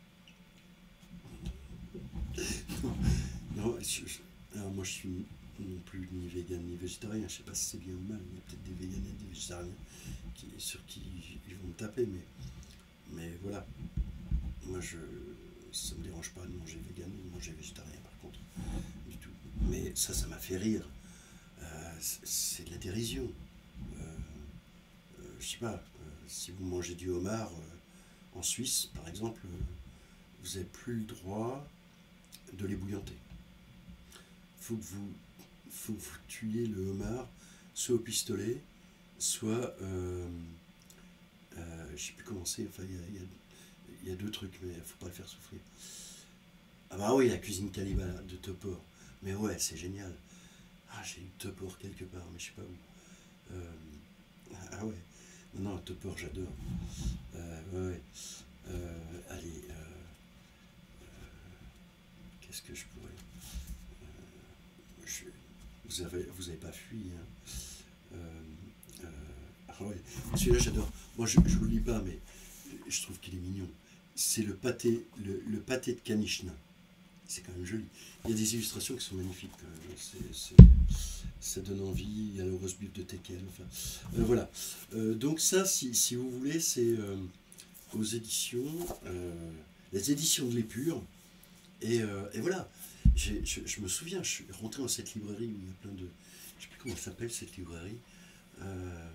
Non, non, je, je, alors moi je suis non plus ni vegan ni végétarien, je sais pas si c'est bien ou mal, il y a peut-être des véganes et des végétariens qui, sur qui ils vont me taper, mais, mais voilà. Moi je, ça me dérange pas de manger vegan ou de manger végétarien par contre, du tout. Mais ça, ça m'a fait rire. Euh, c'est de la dérision. Euh, euh, je sais pas, euh, si vous mangez du homard euh, en Suisse, par exemple, euh, vous n'avez plus le droit de les bouillanter. Il faut que vous, faut que vous tuiez le homard, soit au pistolet, soit, euh, euh, je ne sais plus comment c'est, enfin, il y a, y, a, y a deux trucs, mais il ne faut pas le faire souffrir. Ah bah oui, la cuisine cannibale de Topor. Mais ouais, c'est génial. Ah, j'ai eu Topor quelque part, mais je sais pas où. Euh, ah ouais. Non, non, Topor, j'adore. Euh, ouais, ouais. Euh, allez. Euh, euh, Qu'est-ce que je pourrais... Euh, je, vous avez, vous avez pas fui, hein. Euh, euh, ah ouais. Celui-là, j'adore. Moi, je ne vous le lis pas, mais je trouve qu'il est mignon. C'est le pâté, le, le pâté de Caniche nain. C'est quand même joli. Il y a des illustrations qui sont magnifiques. C'est, c'est, ça donne envie. Il y a le roast beef de Teckel. Enfin, euh, voilà. Euh, donc ça, si, si vous voulez, c'est euh, aux éditions, euh, les éditions de l'Épure. Et, euh, et voilà. j'ai- je, je me souviens, je suis rentré dans cette librairie où il y a plein de... Je sais plus comment elle s'appelle cette librairie. euh,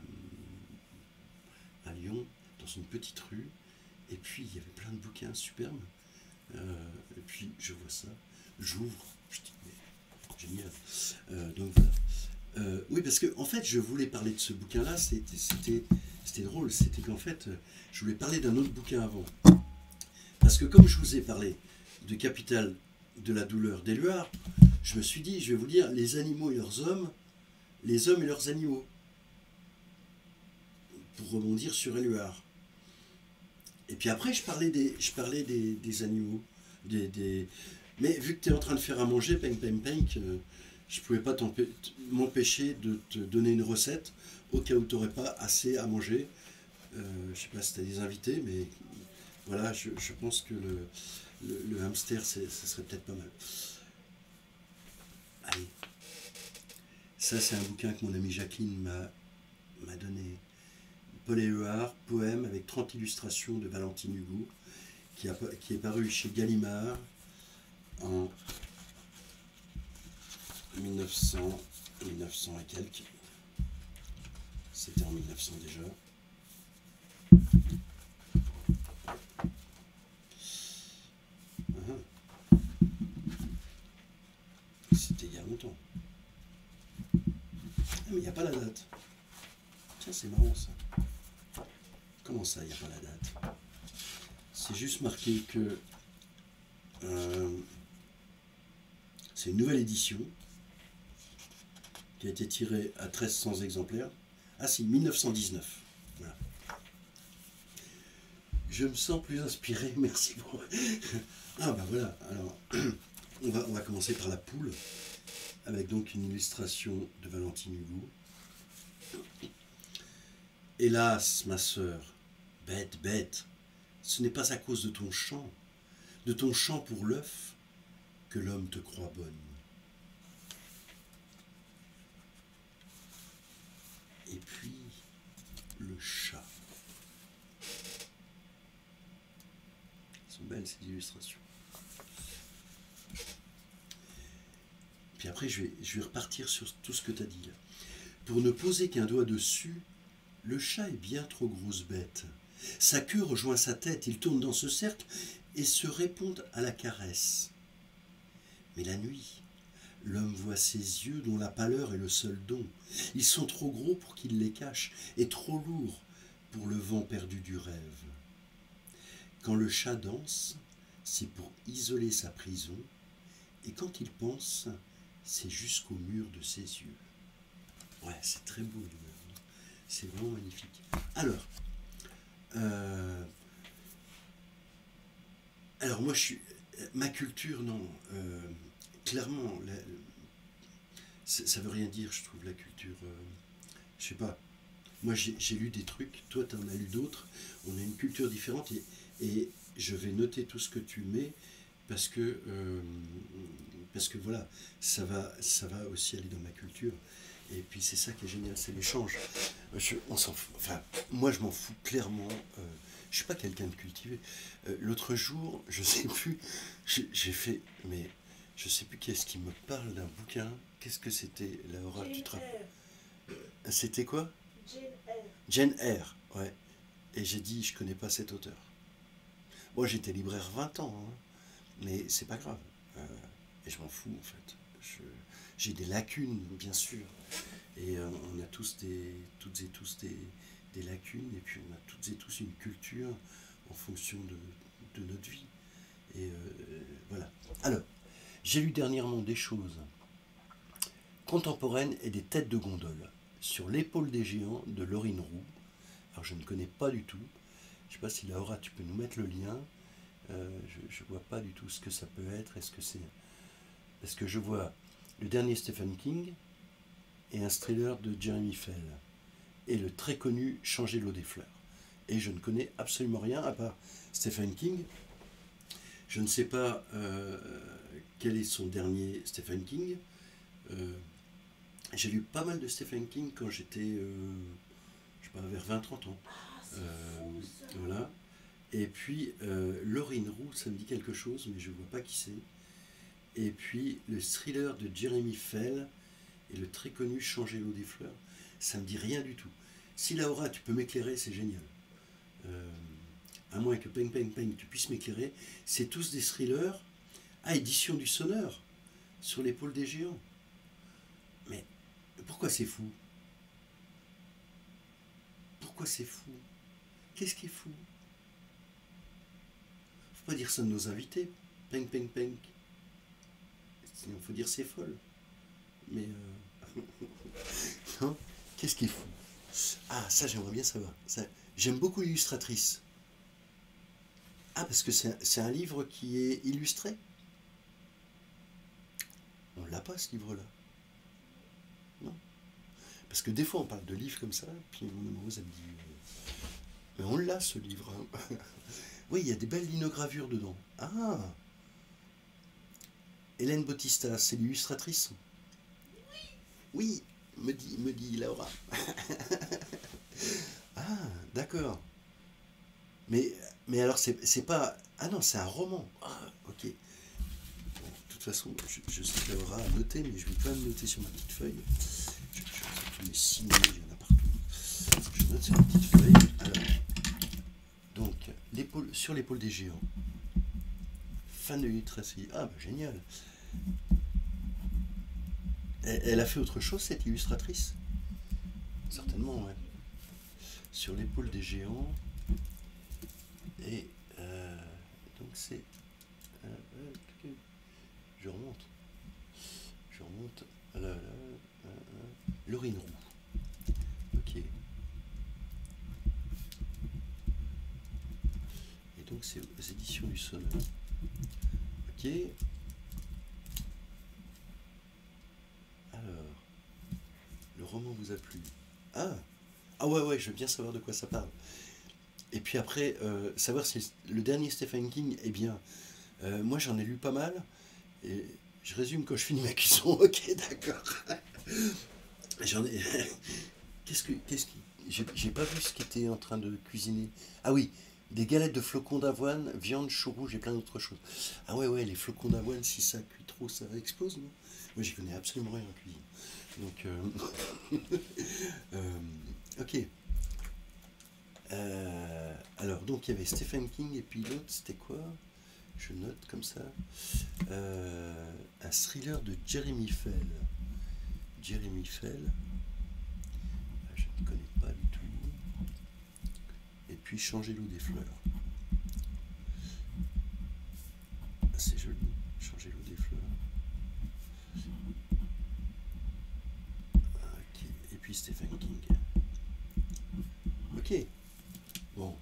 à Lyon, dans une petite rue. Et puis, il y avait plein de bouquins superbes. Euh, et puis, je vois ça. J'ouvre. Je dis, mais génial. Euh, donc, voilà. Euh, oui, parce que, en fait, je voulais parler de ce bouquin-là. C'était, c'était, c'était drôle. C'était qu'en fait, je voulais parler d'un autre bouquin avant. Parce que, comme je vous ai parlé de Capital de la douleur d'Éluard, je me suis dit, je vais vous lire Les animaux et leurs hommes, les hommes et leurs animaux, pour rebondir sur Éluard. Et puis après, je parlais des, je parlais des, des animaux. Des, des... Mais vu que tu es en train de faire à manger, peng, peng, peng, euh, je ne pouvais pas m'empêcher de te donner une recette au cas où tu n'aurais pas assez à manger. Euh, je ne sais pas si tu as des invités, mais voilà, je, je pense que le, le, le hamster, ce serait peut-être pas mal. Allez, ça c'est un bouquin que mon amie Jacqueline m'a donné. Paul Éluard, poème avec trente illustrations de Valentine Hugo, qui, a, qui est paru chez Gallimard en mille neuf cents, mille neuf cents et quelques. C'était en mille neuf cents déjà. Uh-huh. C'était il y a longtemps. Ah, mais il n'y a pas la date. Tiens, c'est marrant ça. Comment ça, il n'y a pas la date? C'est juste marqué que euh, c'est une nouvelle édition qui a été tirée à mille trois cents exemplaires. Ah si, mille neuf cent dix-neuf. Voilà. Je me sens plus inspiré, merci pour... Ah bah voilà, alors on va, on va commencer par la poule, avec donc une illustration de Valentine Hugo. Hélas, ma sœur, bête, bête, ce n'est pas à cause de ton chant, de ton chant pour l'œuf, que l'homme te croit bonne. Et puis, le chat. Elles sont belles ces illustrations. Puis après, je vais, je vais repartir sur tout ce que tu as dit là. Pour ne poser qu'un doigt dessus, le chat est bien trop grosse bête. Sa queue rejoint sa tête, il tourne dans ce cercle et se répond à la caresse. Mais la nuit, l'homme voit ses yeux dont la pâleur est le seul don. Ils sont trop gros pour qu'il les cache et trop lourds pour le vent perdu du rêve. Quand le chat danse, c'est pour isoler sa prison, et quand il pense, c'est jusqu'au mur de ses yeux. Ouais, c'est très beau, l'humeur. C'est vraiment magnifique. Alors, euh, alors moi, je suis, ma culture, non, euh, clairement, la, ça veut rien dire, je trouve, la culture. Euh, je sais pas. Moi, j'ai lu des trucs, toi, tu en as lu d'autres. On a une culture différente et, et je vais noter tout ce que tu mets parce que, euh, parce que voilà, ça va, ça va aussi aller dans ma culture. Et puis c'est ça qui est génial, c'est l'échange. Je, on s'en fout. Enfin, moi, je m'en fous clairement. Euh, je suis pas quelqu'un de cultivé. Euh, L'autre jour, je sais plus, j'ai fait, mais je sais plus qui est-ce qui me parle d'un bouquin. Qu'est-ce que c'était, Laura? Tu te rappelles? C'était quoi? Jane Eyre. Jane Eyre, ouais. Et j'ai dit, je connais pas cet auteur. Moi, j'étais libraire vingt ans, hein, mais c'est pas grave. Euh, et je m'en fous, en fait. J'ai des lacunes, bien sûr. Et euh, on a tous des, toutes et tous des, des lacunes, et puis on a toutes et tous une culture en fonction de, de notre vie. Et euh, voilà. Alors, j'ai lu dernièrement des choses contemporaines et des têtes de gondole sur l'épaule des géants de Laurine Roux. Alors, je ne connais pas du tout. Je ne sais pas si Laura, tu peux nous mettre le lien. Euh, je ne vois pas du tout ce que ça peut être. Est-ce que c'est... Parce que je vois le dernier Stephen King et un thriller de Jeremy Fell. Et le très connu Changer l'eau des fleurs. Et je ne connais absolument rien à part Stephen King. Je ne sais pas euh, quel est son dernier Stephen King. Euh, j'ai lu pas mal de Stephen King quand j'étais, euh, je sais pas, vers vingt trente ans. Ah, Euh, fou, ça. voilà. Et puis, euh, Laurine Roux, ça me dit quelque chose, mais je ne vois pas qui c'est. Et puis le thriller de Jeremy Fell et le très connu Changer l'eau des fleurs. Ça me dit rien du tout. Si Laura, tu peux m'éclairer, c'est génial. Euh, à moins que Peng Peng Peng, tu puisses m'éclairer. C'est tous des thrillers. Ah, édition du Sonneur, sur l'épaule des géants. Mais pourquoi c'est fou? Pourquoi c'est fou? Qu'est-ce qui est fou? Faut pas dire ça de nos invités. Peng Peng Peng. Sinon, faut dire c'est folle. Mais euh... non, qu'est-ce qui est fou? Ah, ça j'aimerais bien savoir. Ça, j'aime beaucoup l'illustratrice. Ah, parce que c'est, c'est un livre qui est illustré. On l'a pas ce livre-là. Non. Parce que des fois on parle de livres comme ça, puis mon amoureuse elle me dit euh, mais on l'a ce livre. Hein. Oui, il y a des belles linogravures dedans. Ah, Hélène Bautista, c'est l'illustratrice? Oui, me dit, me dit Laura. Ah, d'accord. Mais, mais alors, c'est, c'est pas... Ah non, c'est un roman. Ah, ok. Bon, de toute façon, je, je sais que Laura a noté, mais je vais quand même noter sur ma petite feuille. Je, je sais que mes signes, il y en a partout. Je note sur ma petite feuille. Alors, donc, l'épaule, sur l'épaule des géants. Fan de l'illustration. Ah, bah génial. Elle, elle a fait autre chose, cette illustratrice? Certainement, ouais. Sur l'épaule des géants. Et euh, donc c'est... Euh, euh, je remonte. Je remonte. Là, là, euh, euh, Laurine Roux. Ok. Et donc c'est aux éditions du Sonneur. Ok. Alors, le roman vous a plu? Ah, ah ouais, ouais, je veux bien savoir de quoi ça parle. Et puis après, euh, savoir si le dernier Stephen King est bien. Euh, moi, j'en ai lu pas mal. Et je résume quand je finis ma cuisson. Ok, d'accord. J'en ai. Qu'est-ce que, qu'est-ce qui, j'ai, j'ai pas vu ce qu'il était en train de cuisiner. Ah oui, des galettes de flocons d'avoine, viande, chou rouge et plein d'autres choses. Ah ouais, ouais, les flocons d'avoine, si ça cuit trop, ça explose, non? Moi, j'y connais absolument rien en cuisine. Donc, euh, euh, ok. Euh, alors, donc il y avait Stephen King et puis l'autre, c'était quoi? Je note comme ça. Euh, un thriller de Jeremy Fell. Jeremy Fell. Je ne connais pas du tout. Et puis Changer l'eau des fleurs. C'est joli. Changer l'eau des fleurs. Ok. Et puis Stephen King. Ok. Bon.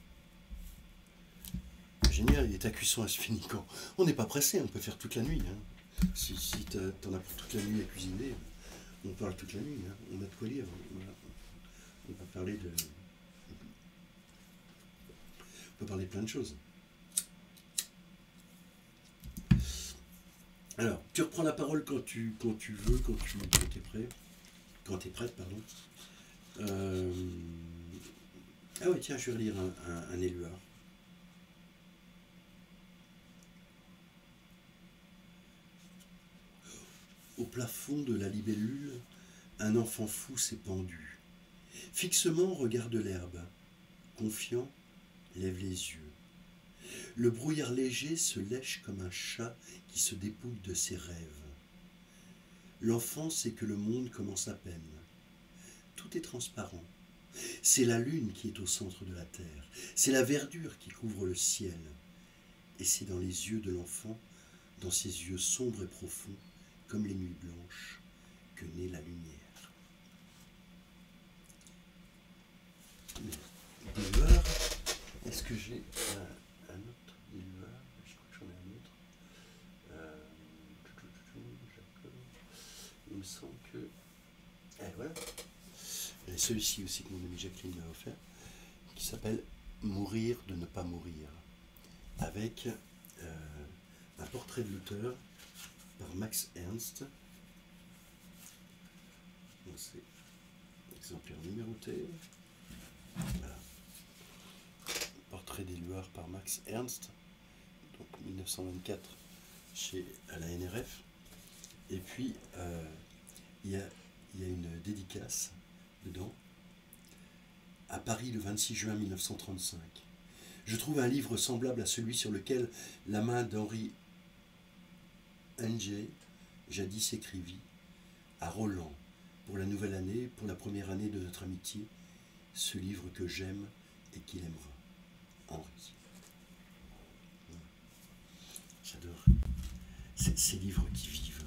Génial, et ta cuisson elle se finit quand? On n'est pas pressé, on peut faire toute la nuit. Hein. Si, si t'en as pour toute la nuit à cuisiner, on parle toute la nuit. Hein. On a de quoi lire. Voilà. On va parler de. On peut parler de plein de choses. Alors, tu reprends la parole quand tu, quand tu veux, quand tu quand es prêt. Quand tu es prête, pardon. Euh... Ah oui, tiens, je vais relire un, un, un éluard. Au plafond de la libellule, un enfant fou s'est pendu. Fixement regarde l'herbe. Confiant, lève les yeux. Le brouillard léger se lèche comme un chat qui se dépouille de ses rêves. L'enfant sait que le monde commence à peine. Tout est transparent. C'est la lune qui est au centre de la terre. C'est la verdure qui couvre le ciel. Et c'est dans les yeux de l'enfant, dans ses yeux sombres et profonds, comme les nuits blanches, que naît la lumière. Des lueurs. Est-ce que j'ai un, un autre des lueurs? Je crois que j'en ai un autre. Euh, Il me semble que... Eh voilà. Il y a celui-ci aussi que mon amie Jacqueline m'a offert, qui s'appelle Mourir de ne pas mourir, avec euh, un portrait de l'auteur par Max Ernst. Donc c'est exemplaire numéroté. Voilà. Portrait des lueurs par Max Ernst, donc mille neuf cent vingt-quatre chez, à la N R F. Et puis, euh, il y a, il y a une dédicace dedans. À Paris, le vingt-six juin mille neuf cent trente-cinq. Je trouve un livre semblable à celui sur lequel la main d'Henri Ng jadis écrivit à Roland, pour la nouvelle année, pour la première année de notre amitié, ce livre que j'aime et qu'il aimera. Henri. J'adore ces, ces livres qui vivent.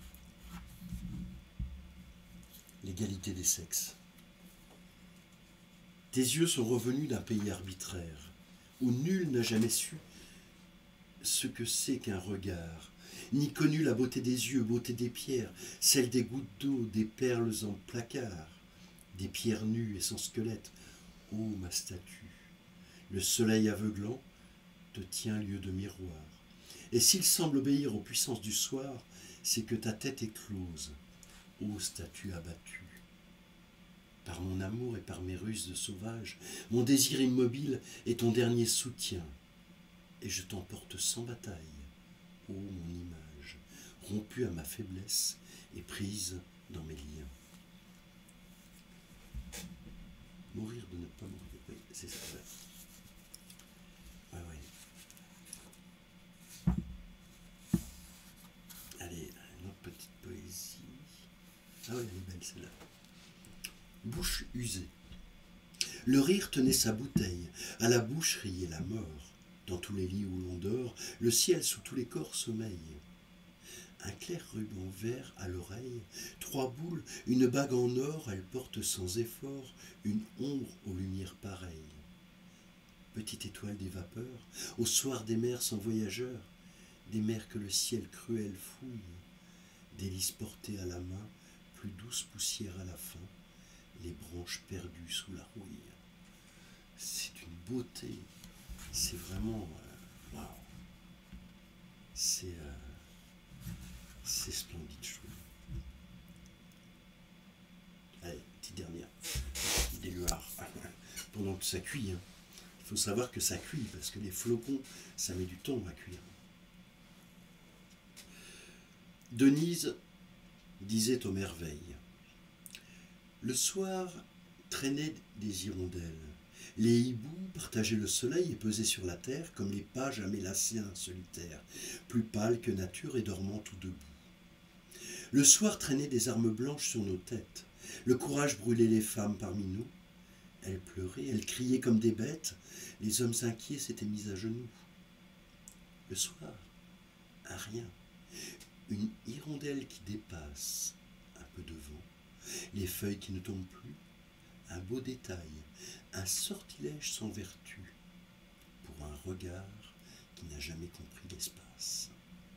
L'égalité des sexes. Tes yeux sont revenus d'un pays arbitraire, où nul n'a jamais su ce que c'est qu'un regard, ni connu la beauté des yeux, beauté des pierres, celle des gouttes d'eau, des perles en placard, des pierres nues et sans squelette. Ô ma statue, le soleil aveuglant te tient lieu de miroir. Et s'il semble obéir aux puissances du soir, c'est que ta tête est close, ô statue abattue. Par mon amour et par mes ruses de sauvage, mon désir immobile est ton dernier soutien, et je t'emporte sans bataille, ô mon image, rompue à ma faiblesse et prise dans mes liens. Mourir de ne pas mourir, oui, c'est ça. Ah oui. Allez, une autre petite poésie. Ah oui, elle est belle celle-là. Bouche usée. Le rire tenait sa bouteille, à la bouche riait la mort. Dans tous les lits où l'on dort, le ciel sous tous les corps sommeille. Un clair ruban vert à l'oreille, trois boules, une bague en or, elle porte sans effort une ombre aux lumières pareilles. Petite étoile des vapeurs, au soir des mers sans voyageurs, des mers que le ciel cruel fouille, délices portées à la main, plus douce poussière à la fin, les branches perdues sous la rouille. C'est une beauté, c'est vraiment... Waouh wow. C'est... Euh, c'est splendide, je trouve. Allez, petite dernière. Des luards. Pendant que ça cuit, hein. Il faut savoir que ça cuit, parce que les flocons, ça met du temps à cuire. Denise disait aux merveilles. Le soir traînaient des hirondelles. Les hiboux partageaient le soleil et pesaient sur la terre comme les pages amélaciens solitaires, plus pâles que nature et dormant tout debout. Le soir traînait des armes blanches sur nos têtes. Le courage brûlait les femmes parmi nous. Elles pleuraient, elles criaient comme des bêtes. Les hommes inquiets s'étaient mis à genoux. Le soir, un rien. Une hirondelle qui dépasse, un peu de vent, les feuilles qui ne tombent plus, un beau détail, un sortilège sans vertu, pour un regard qui n'a jamais compris l'espace.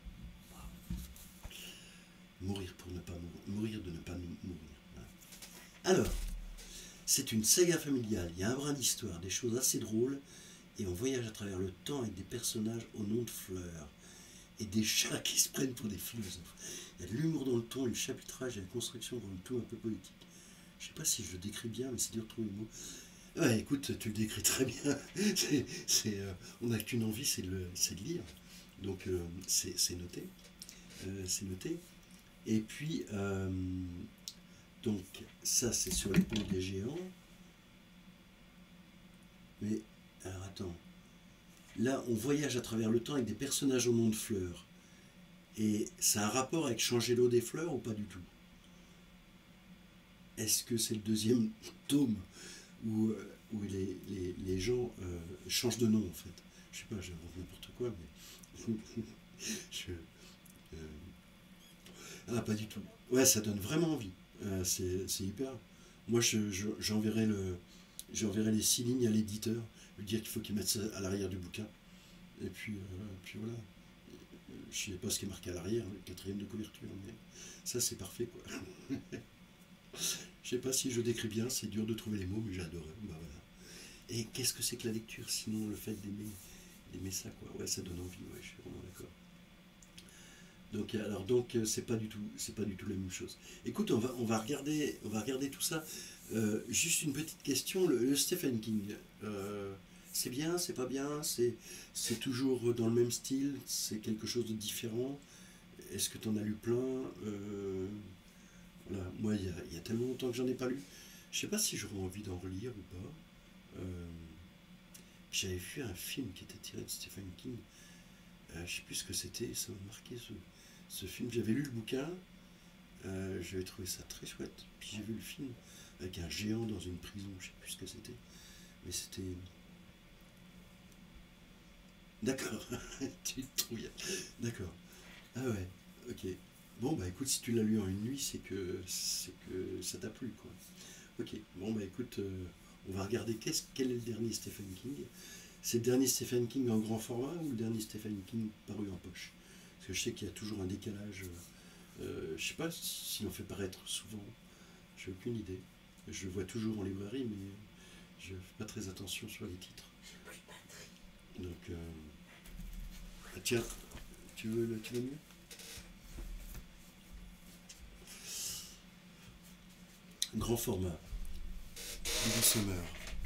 Mourir pour ne pas mourir, mourir de ne pas mourir. Alors, c'est une saga familiale, il y a un brin d'histoire, des choses assez drôles, et on voyage à travers le temps avec des personnages au nom de fleurs, et des chats qui se prennent pour des philosophes. Il y a de l'humour dans le ton, le chapitrage et la construction dans le tout un peu politique. Je ne sais pas si je le décris bien, mais c'est dur de trouver le mot. Ouais, écoute, tu le décris très bien. c'est, c'est, euh, on n'a qu'une envie, c'est, le, c'est de lire. Donc, euh, c'est, c'est noté. Euh, c'est noté. Et puis, euh, donc, ça, c'est sur l'épaule des géants. Mais, alors, attends. Là, on voyage à travers le temps avec des personnages au nom de fleurs. Et ça a un rapport avec changer l'eau des fleurs ou pas du tout? Est-ce que c'est le deuxième tome où, où les, les, les gens euh, changent de nom, en fait? Je sais pas, j'invente n'importe quoi, mais... je, euh... Ah, pas du tout. Ouais, ça donne vraiment envie. Euh, c'est, c'est hyper... Moi, je, je, j'enverrai, le, j'enverrai les six lignes à l'éditeur, lui dire qu'il faut qu'il mette ça à l'arrière du bouquin. Et puis, euh, puis voilà. Je sais pas ce qui est marqué à l'arrière, le quatrième de couverture, mais ça, c'est parfait, quoi. Je sais pas si je décris bien, c'est dur de trouver les mots, mais j'adore. Bah, voilà. Et qu'est-ce que c'est que la lecture, sinon le fait d'aimer, d'aimer ça, quoi. Ouais, ça donne envie, ouais, je suis vraiment d'accord. Donc, alors, donc, c'est pas du tout, c'est pas du tout la même chose. Écoute, on va, on va regarder, on va regarder tout ça. Euh, juste une petite question, le, le Stephen King. Euh, c'est bien, c'est pas bien, c'est c'est toujours dans le même style, c'est quelque chose de différent. Est-ce que tu en as lu plein? Euh, voilà. Moi, il y, a, il y a tellement longtemps que j'en ai pas lu. Je sais pas si j'aurais envie d'en relire ou pas. Euh, J'avais vu un film qui était tiré de Stephen King. Euh, je sais plus ce que c'était, ça m'a marqué ce, ce film. J'avais lu le bouquin, euh, j'avais trouvé ça très chouette. Puis j'ai vu le film avec un géant dans une prison, je sais plus ce que c'était. Mais c'était. D'accord, tu te trouves. D'accord. Ah ouais, ok. Bon bah écoute, si tu l'as lu en une nuit, c'est que c'est que ça t'a plu quoi. Ok. Bon bah écoute, euh, on va regarder qu'est-ce, quel est le dernier Stephen King. C'est le dernier Stephen King en grand format ou le dernier Stephen King paru en poche? Parce que je sais qu'il y a toujours un décalage. Euh, je sais pas s'il en fait paraître souvent. J'ai aucune idée. Je le vois toujours en librairie, mais je fais pas très attention sur les titres. Donc, euh, ah, tiens, tu veux le, tu veux mieux? Grand format. Billy Summer.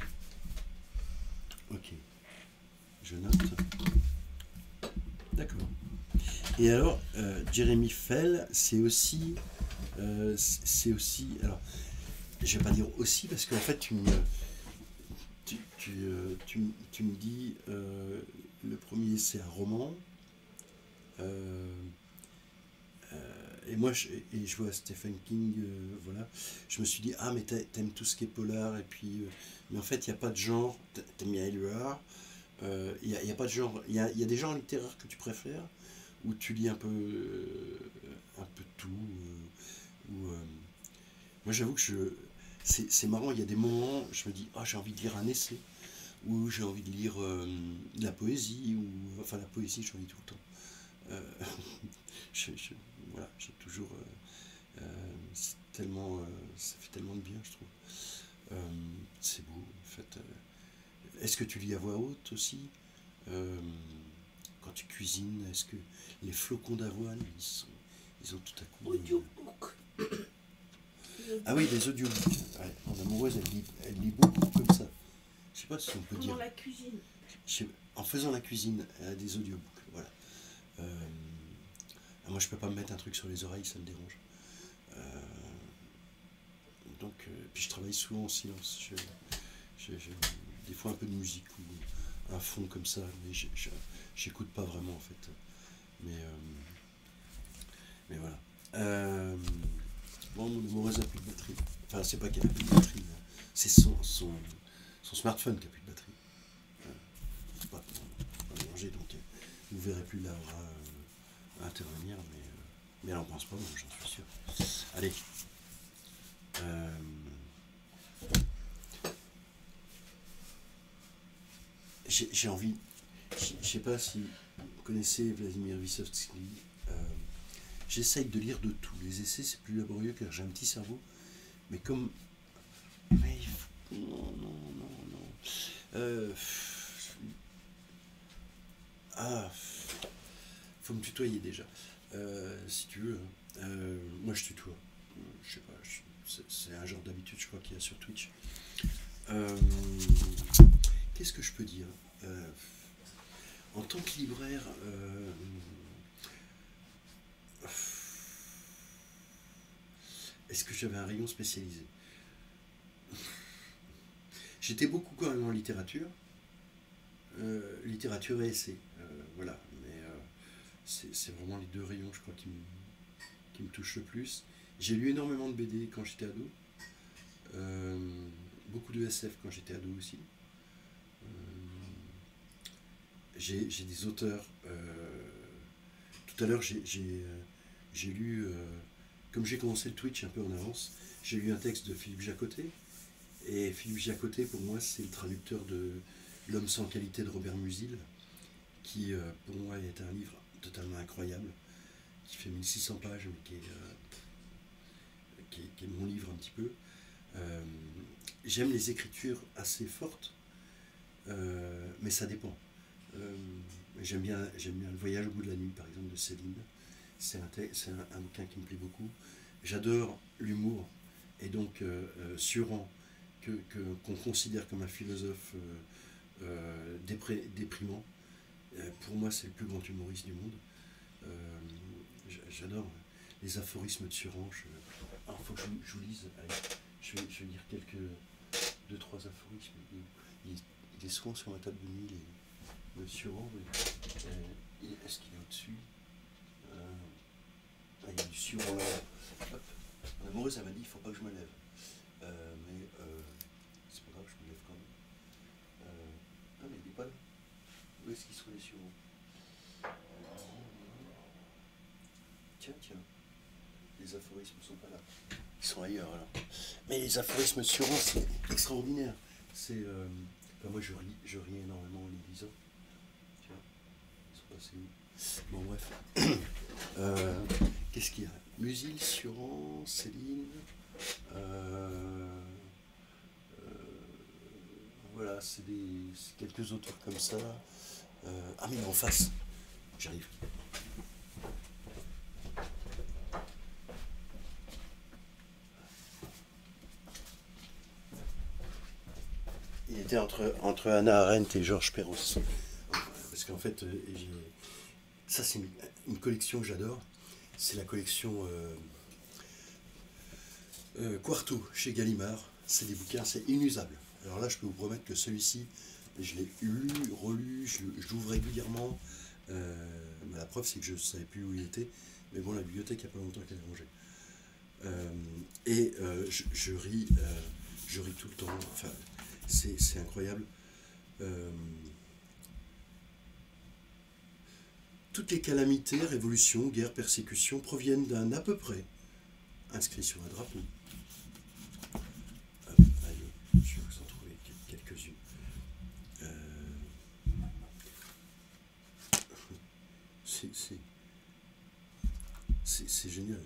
Ok, je note. D'accord. Et alors, euh, Jeremy Fell, c'est aussi, euh, c'est aussi, alors, je vais pas dire aussi parce qu'en fait, tu me, tu, tu, euh, tu, tu me dis, euh, le premier c'est un roman, euh, euh, et moi, je, et je vois Stephen King, euh, voilà, je me suis dit, ah mais t'aimes tout ce qui est polar, et puis, euh, mais en fait, il n'y a pas de genre, t'aimes bien Éluard, euh, il n'y a, y a pas de genre, il y a, y a des genres littéraires que tu préfères, où tu lis un peu, euh, un peu tout, euh, ou, euh, moi j'avoue que je, c'est, c'est marrant, il y a des moments, je me dis, ah j'ai envie de lire un essai, ou j'ai envie de lire euh, de la poésie, ou enfin la poésie j'en lis tout le temps. Euh, je, je- voilà, j'ai toujours, euh, euh, c'est tellement, euh, ça fait tellement de bien je trouve. Euh, c'est beau en fait. Euh, Est-ce que tu lis à voix haute aussi? Euh, Quand tu cuisines, est-ce que les flocons d'avoine, ils, sont, ils ont tout à coup. euh, Audiobook. Ah oui, des audiobooks. Ouais, mon amoureuse, elle lit, elle lit beaucoup comme ça. Je sais pas si on peut Pendant dire. la cuisine. Je sais- En faisant la cuisine, elle a des audiobooks. Voilà. Euh, ah, moi, je peux pas me mettre un truc sur les oreilles, ça me dérange. Euh, donc, euh, puis je travaille souvent en silence. Je, je- je- des fois un peu de musique ou un fond comme ça, mais je- je- j'écoute pas vraiment en fait. Mais, euh, mais voilà. Euh, bon, mon amoureuse a plus de batterie. Enfin, c'est pas qu'elle a plus de batterie, hein. C'est son, son, son smartphone qui a plus de batterie. Euh, c'est pas, pas mélangé, donc euh, vous verrez plus Laura euh, intervenir, mais, euh, mais elle en pense pas, moi, j'en suis sûr. Allez. Euh, j'ai, j'ai envie. Je sais pas si vous connaissez Vladimir Vysotsky. Euh, J'essaye de lire de tout. Les essais, c'est plus laborieux car j'ai un petit cerveau. Mais comme. Mais il faut- non, non, non, non. Euh, Ah, faut me tutoyer déjà. Euh, si tu veux, hein. Euh, moi je tutoie. Euh, Je sais pas, je- c'est c'est un genre d'habitude, je crois, qu'il y a sur Twitch. Euh, Qu'est-ce que je peux dire? Euh, En tant que libraire, euh, est-ce que j'avais un rayon spécialisé? J'étais beaucoup quand même en littérature, euh, littérature et essai, euh, voilà. Mais euh, c'est c'est vraiment les deux rayons, je crois, qui me, qui me touchent le plus. J'ai lu énormément de B D quand j'étais ado, euh, beaucoup de S F quand j'étais ado aussi. Euh, j'ai j'ai des auteurs. euh, Tout à l'heure, j'ai j'ai, euh, j'ai lu, euh, comme j'ai commencé le Twitch un peu en avance, j'ai lu un texte de Philippe Jacotet. Et Philippe Jacotet, pour moi, c'est le traducteur de L'homme sans qualité de Robert Musil, qui, euh, pour moi, est un livre totalement incroyable, qui fait mille six cents pages, mais qui est, euh, qui est, qui est mon livre un petit peu. Euh, J'aime les écritures assez fortes, euh, mais ça dépend. Euh, j'aime bien, j'aime bien Le Voyage au bout de la nuit, par exemple, de Céline. C'est un, c'est un, un bouquin qui me plaît beaucoup. J'adore l'humour, et donc euh, euh, Suran, que, que, qu'on considère comme un philosophe, euh, euh, dépré- déprimant. Euh, pour moi, c'est le plus grand humoriste du monde. Euh, J'adore les aphorismes de Suran. Je... Alors, il faut que je, je vous lise. Allez, je, vais, je vais lire quelques deux, trois aphorismes. Il, il, il est souvent sur ma table de nuit, les, le Suran. Euh, Est-ce qu'il est au-dessus? euh, ah, Il y a du Suran là. Hop. Mon amoureuse, elle m'a dit il ne faut pas que je me lève. Euh, mais euh, c'est pas grave, je me lève quand même. Euh, ah, mais il n'est pas là. Où est-ce qu'ils sont les Surons? Tiens, tiens. Les aphorismes ne sont pas là. Ils sont ailleurs alors. Mais les aphorismes Surons, c'est extraordinaire. C'est. Euh... Enfin, moi, je ris, je ris énormément en les lisant. Tiens, ils sont passés où? Bon, bref. euh, Qu'est-ce qu'il y a? Musil, Suran, Céline. Euh... Euh... Voilà, c'est des... quelques auteurs comme ça. Euh... Ah, mais en face. J'arrive. Il était entre, entre Hannah Arendt et Georges Perros. Parce qu'en fait, euh, j'ai- ça c'est une, une collection que j'adore. C'est la collection euh, euh, Quarto chez Gallimard. C'est des bouquins, c'est inusable. Alors là, je peux vous promettre que celui-ci, je l'ai lu, relu, je, je l'ouvre régulièrement. Euh, bah, la preuve, c'est que je ne savais plus où il était. Mais bon, la bibliothèque, il n'y a pas longtemps qu'elle est rangée. Euh, et euh, je, je ris, euh, je ris tout le temps. Enfin, c'est c'est incroyable. Euh, Toutes les calamités, révolutions, guerres, persécutions proviennent d'un à peu près inscrit sur un drapeau. Hop, allez, je vais vous en trouver quelques-unes. Euh, c'est c'est- c'est- c'est génial.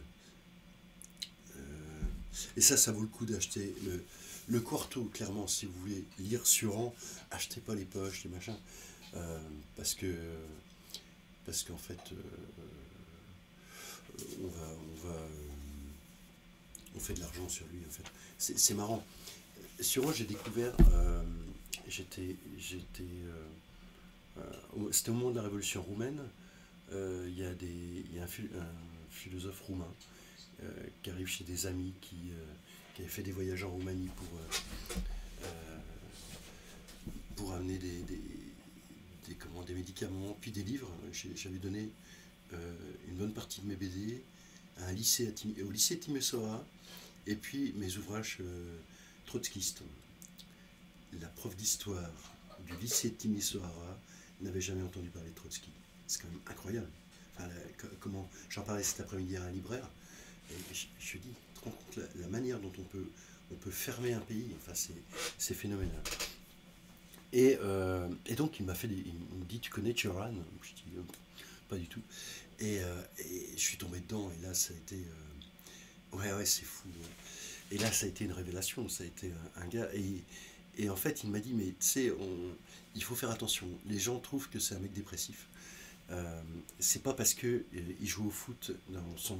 Euh, et ça, ça vaut le coup d'acheter le, le Quarto, clairement, si vous voulez lire Suran, achetez pas les poches, les machins. Euh, parce que parce qu'en fait, euh, on va, on va, euh, on fait de l'argent sur lui. En fait, c'est c'est marrant. Sur moi, j'ai découvert, euh, j'étais, j'étais, euh, euh, c'était au moment de la révolution roumaine. euh, Il y a des, il y a un, phil- un philosophe roumain euh, qui arrive chez des amis qui, euh, qui avaient fait des voyages en Roumanie pour, euh, euh, pour amener des, des, des, comment, des médicaments, puis des livres. J'ai- J'avais donné euh, une bonne partie de mes B D à un lycée à Tim- au lycée Timisoara, et puis mes ouvrages euh, trotskistes. La prof d'histoire du lycée Timisoara n'avait jamais entendu parler de Trotsky. C'est quand même incroyable. Enfin, la- comment j'en parlais cet après-midi à un libraire, et je, je dis, tu te rends compte la, la manière dont on peut, on peut fermer un pays, enfin, c'est, c'est phénoménal. Et, euh, et donc il m'a fait des, il me dit, tu connais Turan? Je dis, euh, pas du tout. Et, euh, et je suis tombé dedans, et là ça a été, euh, ouais ouais c'est fou. Ouais. Et là ça a été une révélation, ça a été un, un gars, et, et en fait il m'a dit, mais tu sais, on- il faut faire attention, les gens trouvent que c'est un mec dépressif. Euh, c'est pas parce que euh, il joue au foot dans son,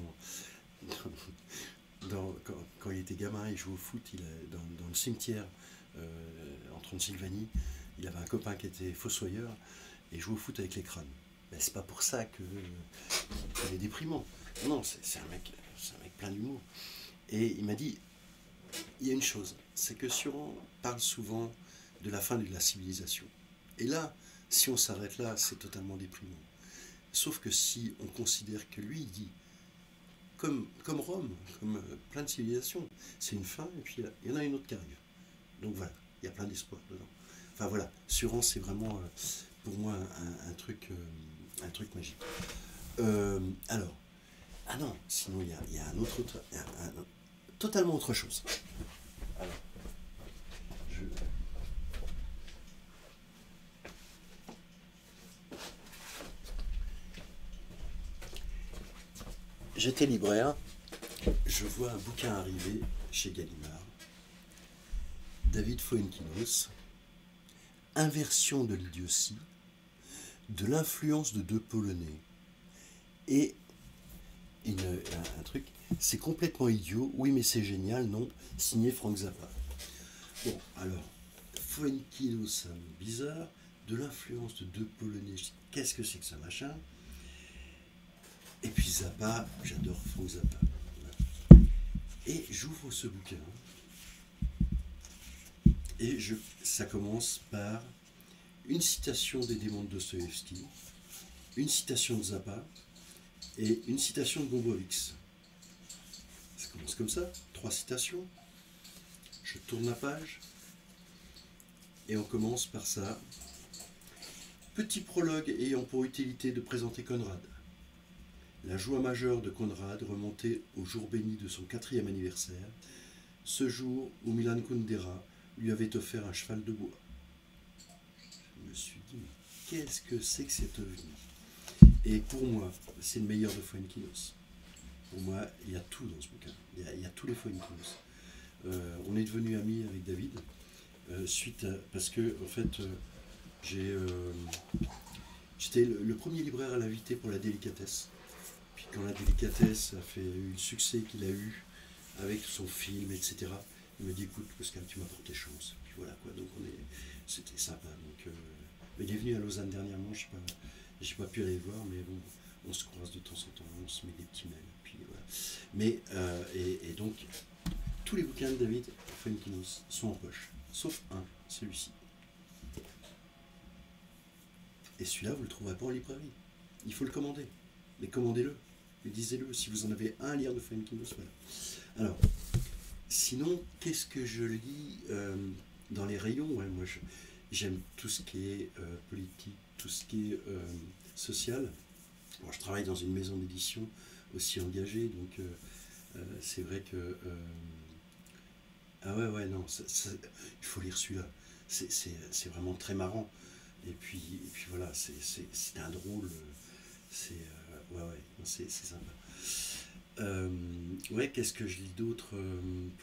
dans- quand, quand il était gamin, il jouait au foot, il a- dans, dans le cimetière euh, en Transylvanie, il avait un copain qui était fossoyeur et il jouait au foot avec les crânes. Mais c'est pas pour ça que euh, qu'il est déprimant. Non, c'est c'est un mec, c'est un mec plein d'humour. Et il m'a dit, il y a une chose, c'est que Suran parle souvent de la fin de la civilisation. Et là, si on s'arrête là, c'est totalement déprimant. Sauf que si on considère que lui, il dit, comme, comme Rome, comme euh, plein de civilisations, c'est une fin, et puis il y en a une autre qui arrive. Donc voilà, il y a plein d'espoir dedans. Enfin voilà, Suran, c'est vraiment euh, pour moi un, un truc, euh, un truc magique. Euh, alors, ah non, sinon il y a, il y a un autre, autre un- un- totalement autre chose. Alors, je, j'étais libraire, je vois un bouquin arriver chez Gallimard, David Fuenkinos, Inversion de l'idiotie, de l'influence de deux Polonais. Et une- un, un truc, c'est complètement idiot, oui mais c'est génial, non, signé Frank Zappa. Bon, alors, Fuenkinos, c'est un nom bizarre, de l'influence de deux Polonais, je dis, qu'est-ce que c'est que ça machin? Et puis Zappa, j'adore Frank Zappa. Voilà. Et j'ouvre ce bouquin, et je, ça commence par une citation des démons de Dostoïevski, une citation de Zappa, et une citation de Gombrowicz. Ça commence comme ça, trois citations. Je tourne la page, et on commence par ça. Petit prologue ayant pour utilité de présenter Conrad. La joie majeure de Conrad remontait au jour béni de son quatrième anniversaire, ce jour où Milan Kundera lui avait offert un cheval de bois. Je me suis dit, mais qu'est-ce que c'est que cet ovni? Et pour moi, c'est le meilleur de Fuenkinos. Pour moi, il y a tout dans ce bouquin. Il y a, il y a tous les Fuenkinos. Euh, on est devenus amis avec David, euh, suite à, parce que, en fait, euh, j'ai, euh, j'étais le, le premier libraire à l'inviter pour la délicatesse. Puis quand la délicatesse a fait eu le succès qu'il a eu avec son film, et cetera, il m'a dit, écoute, Pascal, tu m'as porté chance. Puis voilà, quoi. Donc, on est, c'était sympa. Donc, euh, il est venu à Lausanne dernièrement, je sais pas, j'ai pas pu aller le voir, mais bon, on se croise de temps en temps, on se met des petits mails. Puis voilà. Mais, euh, et, et donc, tous les bouquins de David Fuenkinos sont en poche, sauf un, celui-ci. Et celui-là, vous ne le trouverez pas en librairie. Il faut le commander. Mais commandez-le. Et lisez-le. Si vous en avez un à lire de Fuenkinos, voilà. Alors, sinon, qu'est-ce que je lis euh, dans les rayons? Ouais, moi, je, j'aime tout ce qui est euh, politique, tout ce qui est euh, social. Bon, je travaille dans une maison d'édition aussi engagée, donc euh, euh, c'est vrai que... Euh, ah ouais, ouais, non, ça, ça, il faut lire celui-là. C'est, c'est, c'est vraiment très marrant. Et puis, et puis voilà, c'est, c'est, c'est un drôle. C'est, euh, ouais, ouais, non, c'est, c'est sympa. Euh, ouais, qu'est-ce que je lis d'autre? euh,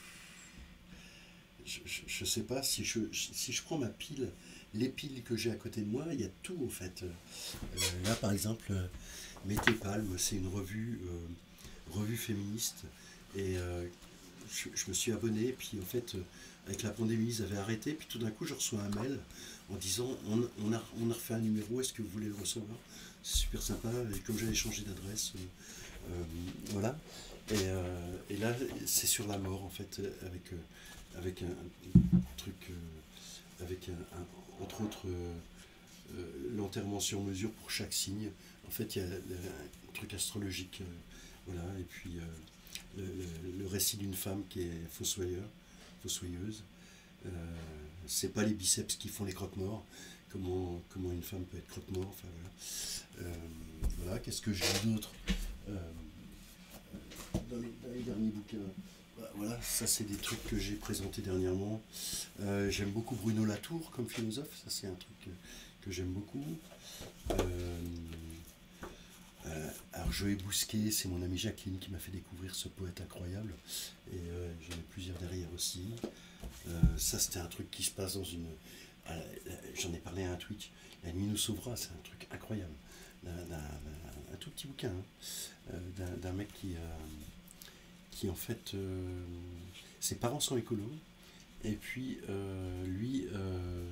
je, je, je sais pas, si je, si je prends ma pile, les piles que j'ai à côté de moi, il y a tout en fait. Euh, là, par exemple, euh, Mété Palme, c'est une revue, euh, revue féministe. Et euh, je, je me suis abonné, puis en fait, euh, avec la pandémie, ils avaient arrêté, puis tout d'un coup, je reçois un mail en disant on, on, a, on a refait un numéro, est-ce que vous voulez le recevoir? C'est super sympa, et comme j'avais changé d'adresse, euh, euh, voilà. Et, euh, et là, c'est sur la mort, en fait, avec, euh, avec un, un truc, euh, avec un, un, entre autres, euh, euh, l'enterrement sur mesure pour chaque signe. En fait, il y a le, un truc astrologique, euh, voilà, et puis euh, le, le, le récit d'une femme qui est fossoyeur, fossoyeuse. Euh, c'est pas les biceps qui font les croque-morts, comment, comment une femme peut être croque-mort, enfin voilà. Euh, voilà, qu'est-ce que je lis d'autre? euh, dans, les, dans les derniers bouquins, voilà, ça c'est des trucs que j'ai présentés dernièrement. Euh, j'aime beaucoup Bruno Latour comme philosophe, ça c'est un truc que, que j'aime beaucoup. Euh, euh, alors Joé Bousquet, c'est mon amie Jacqueline qui m'a fait découvrir ce poète incroyable, et euh, j'en ai plusieurs derrière aussi. Euh, ça c'était un truc qui se passe dans une... Euh, j'en ai parlé à un Twitch, La nuit nous sauvera, c'est un truc incroyable. D'un, d'un, d'un, un tout petit bouquin, hein, euh, d'un, d'un mec qui, euh, qui en fait, euh, ses parents sont écolos, et puis euh, lui, euh,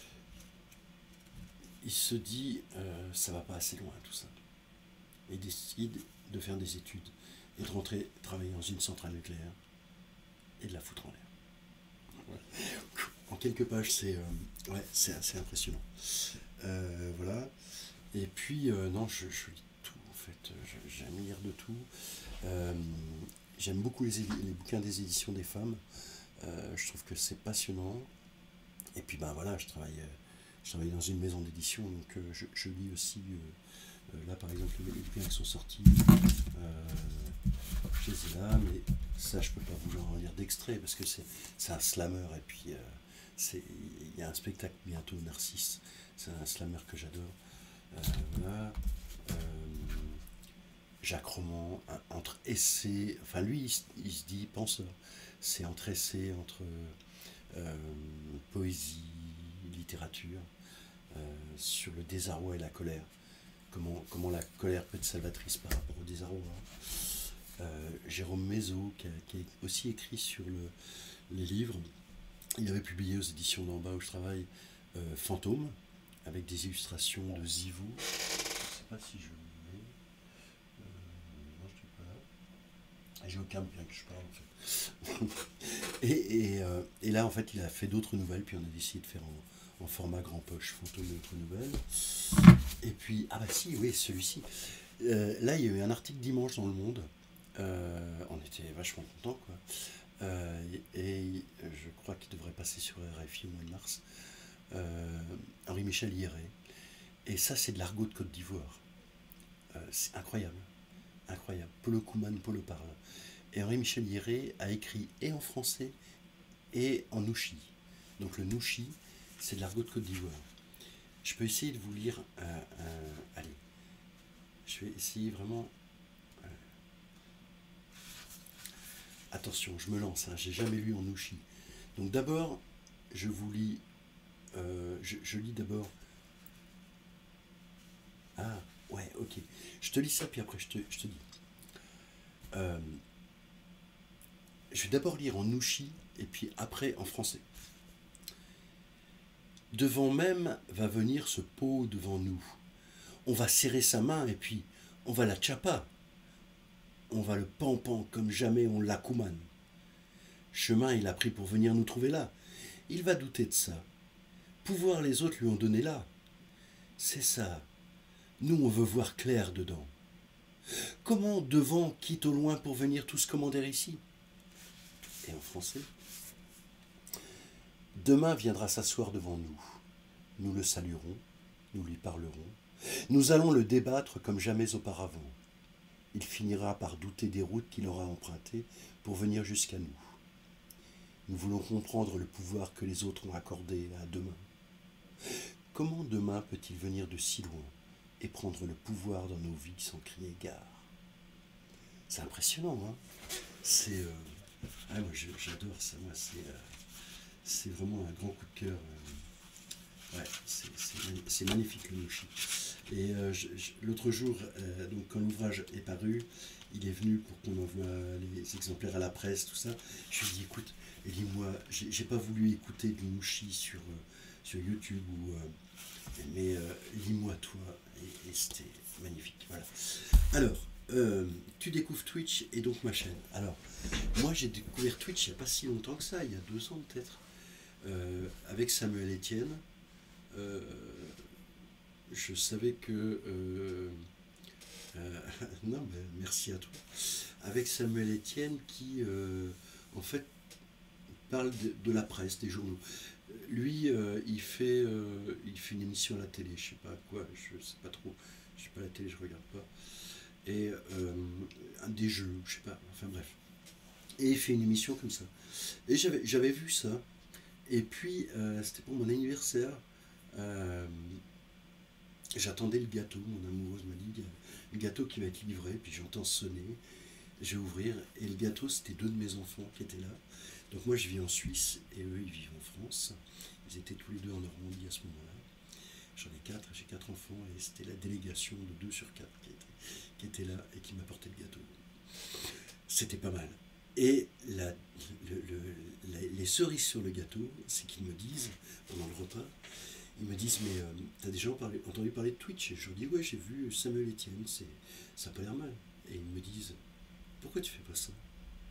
il se dit, euh, ça va pas assez loin tout ça. Et il décide de faire des études et de rentrer travailler dans une centrale nucléaire et de la foutre en l'air. Voilà. En quelques pages, c'est euh, ouais, c'est assez impressionnant. Euh, voilà. Et puis, euh, non, je, je lis tout en fait. Je, j'aime lire de tout. Euh, j'aime beaucoup les, les bouquins des éditions des femmes. Euh, je trouve que c'est passionnant. Et puis, ben voilà, je travaille, je travaille dans une maison d'édition, donc euh, je, je lis aussi. Euh, euh, là, par exemple, les, les bouquins qui sont sortis, euh, je les ai là, mais ça, je peux pas vous en lire d'extrait parce que c'est, c'est un slammer. Et puis, euh, c'est, il y a un spectacle bientôt, Narcisse. C'est un slammer que j'adore. Euh, voilà. Euh, Jacques Roman, un, entre essais, enfin lui, il, il se dit penseur. C'est entre essais, entre euh, poésie, littérature, euh, sur le désarroi et la colère. Comment, comment la colère peut être salvatrice par rapport au désarroi. Euh, Jérôme Mézot, qui a, qui a aussi écrit sur le, les livres. il avait publié aux éditions d'en bas où je travaille euh, Fantôme, avec des illustrations de Zivou. Je ne sais pas si je le mets. Euh, non, je ne sais pas. J'ai aucun bien que je parle en fait. et, et, euh, et là en fait il a fait d'autres nouvelles, puis on a décidé de faire en, en format grand poche Fantôme et autres nouvelles. Et puis, ah bah si, oui, celui-ci. Euh, là il y a eu un article dimanche dans Le Monde. Euh, on était vachement contents quoi. Euh, et je crois qu'il devrait passer sur R F I au mois de mars. Euh, Henri-Michel Hierret. Et ça, c'est de l'argot de Côte d'Ivoire. Euh, c'est incroyable. Incroyable. Polo Kouman, Polo parle. Et Henri-Michel Hierret a écrit et en français et en nouchi. Donc le nouchi, c'est de l'argot de Côte d'Ivoire. Je peux essayer de vous lire un. un allez. Je vais essayer vraiment. Euh, attention, je me lance, hein, j'ai jamais lu en nouchi. Donc d'abord, je vous lis. Euh, je, je lis d'abord. Ah, ouais, ok. Je te lis ça, puis après je te, je te dis. Euh, je vais d'abord lire en nouchi, et puis après en français. Devant même va venir ce pot devant nous. On va serrer sa main, et puis on va la tchapa. On va le pampan comme jamais on l'a kouman. Chemin il a pris pour venir nous trouver là. Il va douter de ça. Pouvoir les autres lui ont donné là. C'est ça. Nous on veut voir clair dedans. Comment devant quitte au loin pour venir tous commander ici? Et en français. Demain viendra s'asseoir devant nous. Nous le saluerons, nous lui parlerons. Nous allons le débattre comme jamais auparavant. Il finira par douter des routes qu'il aura empruntées pour venir jusqu'à nous. Nous voulons comprendre le pouvoir que les autres ont accordé à demain. Comment demain peut-il venir de si loin et prendre le pouvoir dans nos vies sans crier gare? C'est impressionnant, hein. C'est... Euh... Ah, moi j'adore ça, moi c'est... Euh... C'est vraiment un grand coup de cœur. Ouais, c'est magnifique le nouchi. Et euh, l'autre jour, euh, donc quand l'ouvrage est paru, il est venu pour qu'on envoie les exemplaires à la presse, tout ça. Je lui ai dit, écoute, lis-moi, j'ai pas voulu écouter du nouchi sur, euh, sur YouTube, ou, euh, mais euh, lis-moi toi. Et, et c'était magnifique. Voilà. Alors, euh, tu découvres Twitch et donc ma chaîne. Alors, moi j'ai découvert Twitch il n'y a pas si longtemps que ça, il y a deux ans peut-être. Euh, avec Samuel Etienne, euh, je savais que euh, euh, non mais merci à toi, avec Samuel Etienne qui euh, en fait parle de, de la presse, des journaux. Lui euh, il fait euh, il fait une émission à la télé, je sais pas quoi, je sais pas trop, je sais pas la télé, je regarde pas, et euh, des jeux, je sais pas, enfin bref, et il fait une émission comme ça, et j'avais j'avais vu ça. Et puis, euh, c'était pour mon anniversaire. Euh, J'attendais le gâteau. Mon amoureuse m'a dit, il y a le gâteau qui va être livré. Puis j'entends sonner. Je vais ouvrir. Et le gâteau, c'était deux de mes enfants qui étaient là. Donc moi, je vis en Suisse et eux, ils vivent en France. Ils étaient tous les deux en Normandie à ce moment-là. J'en ai quatre. J'ai quatre enfants. Et c'était la délégation de deux sur quatre qui était, qui était là et qui m'apportait le gâteau. C'était pas mal. Et la, le, le, la, les cerises sur le gâteau, c'est qu'ils me disent, pendant le repas, ils me disent, mais euh, t'as déjà parlé, entendu parler de Twitch? Et je leur dis, ouais, j'ai vu Samuel Etienne, ça n'a pas l'air mal. Et ils me disent, pourquoi tu fais pas ça?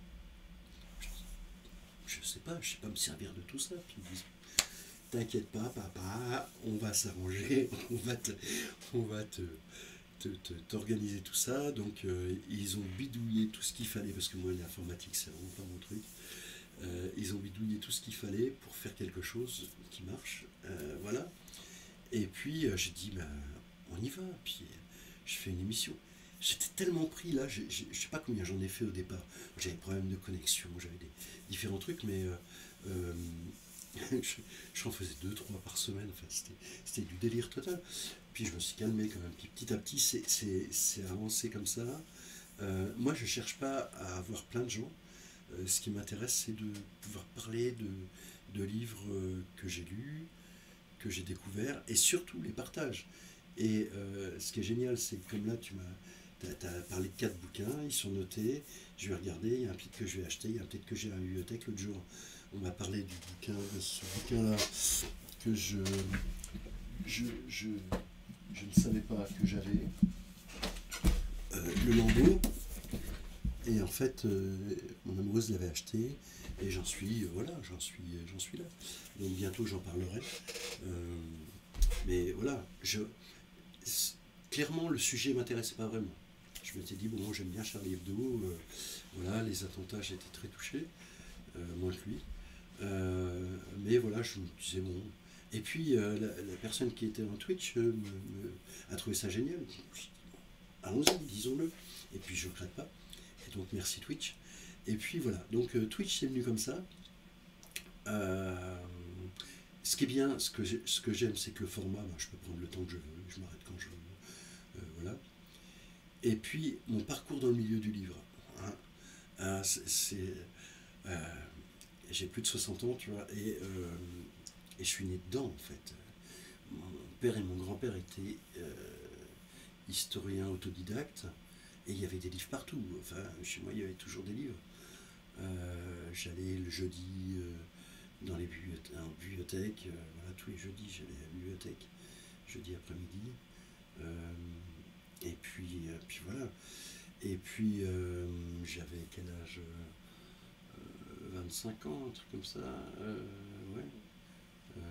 Je, je sais pas, je sais pas me servir de tout ça. Puis ils me disent, t'inquiète pas, papa, on va s'arranger, on va te... On va te t'organiser tout ça. Donc euh, ils ont bidouillé tout ce qu'il fallait, parce que moi l'informatique c'est vraiment pas mon truc. Euh, ils ont bidouillé tout ce qu'il fallait pour faire quelque chose qui marche, euh, voilà. Et puis euh, j'ai dit, ben, on y va, puis je fais une émission. J'étais tellement pris là, je sais pas combien j'en ai fait au départ. J'avais des problèmes de connexion, j'avais des différents trucs, mais euh, euh, j'en faisais deux, trois par semaine, enfin, c'était du délire total. Puis je me suis calmé quand même, puis petit à petit c'est avancé comme ça. Euh, moi je cherche pas à avoir plein de gens, euh, ce qui m'intéresse c'est de pouvoir parler de, de livres euh, que j'ai lus, que j'ai découverts, et surtout les partages. Et euh, ce qui est génial, c'est que comme là tu m'as t'as, t'as parlé de quatre bouquins, ils sont notés, je vais regarder, il y a un peut-être que je vais acheter, il y a peut-être que j'ai à la bibliothèque. L'autre jour on m'a parlé du bouquin, de ce bouquin-là, que je, je, je, je ne savais pas que j'avais, euh, Le Lambeau. Et en fait, euh, mon amoureuse l'avait acheté, et j'en suis, euh, voilà, j'en suis, j'en suis là. Donc bientôt j'en parlerai. Euh, mais voilà, je, clairement le sujet m'intéressait pas vraiment. Je m'étais dit, bon, j'aime bien Charlie Hebdo, euh, voilà, les attentats, j'étais très touché, euh, moins que lui. Euh, mais voilà, je me disais, bon. Et puis euh, la, la personne qui était en Twitch euh, me, me- a trouvé ça génial. Je me suis dit, allons-y, disons-le. Et puis je ne regrette pas. Et donc merci Twitch. Et puis voilà, donc euh, Twitch c'est venu comme ça. Euh, ce qui est bien, ce que j'ai- ce que j'aime, c'est que le format, ben, je peux prendre le temps que je veux, je m'arrête quand je veux. Euh, voilà. Et puis mon parcours dans le milieu du livre. Hein. Euh, c'est, c'est, euh, j'ai plus de soixante ans, tu vois, et, euh, et je suis né dedans en fait. Mon père et mon grand-père étaient euh, historiens autodidactes, et il y avait des livres partout. Enfin, chez moi, il y avait toujours des livres. Euh, j'allais le jeudi euh, dans les bibliothèques, en bibliothèque, euh, voilà, tous les jeudis, j'allais à la bibliothèque, jeudi après-midi. Euh, et puis, euh, puis voilà. Et puis, euh, j'avais quel âge euh, vingt-cinq ans, un truc comme ça. Euh, ouais. Euh,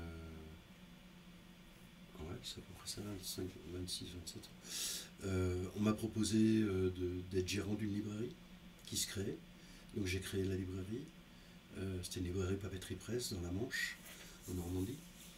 ouais, c'est à peu près ça, vingt-cinq, vingt-six, vingt-sept ans. Euh, on m'a proposé euh, de- d'être gérant d'une librairie qui se créait. Donc j'ai créé la librairie. Euh, C'était une librairie papeterie presse dans la Manche, en Normandie.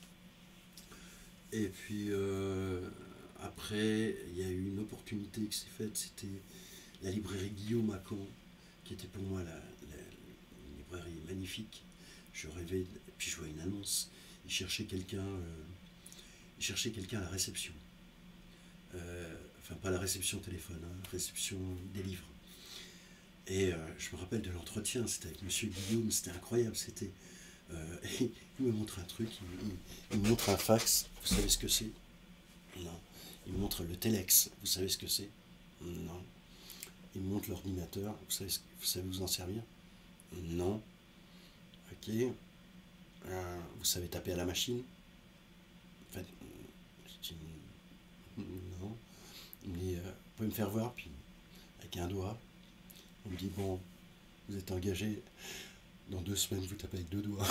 Et puis euh, après, il y a eu une opportunité qui s'est faite, c'était la librairie Guillaume à Caen, qui était pour moi la, la- une librairie magnifique. Je rêvais, de- et puis je vois une annonce, ils cherchaient quelqu'un, euh, ils cherchaient quelqu'un à la réception. Euh, enfin, pas la réception téléphone, hein, réception des livres. Et euh, je me rappelle de l'entretien, c'était avec Monsieur Guillaume, c'était incroyable, c'était... euh, il me montre un truc, il, il- il me montre un fax, vous savez ce que c'est? Non. Il me montre le téléx, vous savez ce que c'est? Non. Il me montre l'ordinateur, vous savez, ce- vous savez vous en servir? Non. Ok. Euh, vous savez taper à la machine? En fait, je dis non. Il me dit, euh, vous pouvez me faire voir? Puis, avec un doigt, il me dit, bon, vous êtes engagé, dans deux semaines, vous tapez avec deux doigts.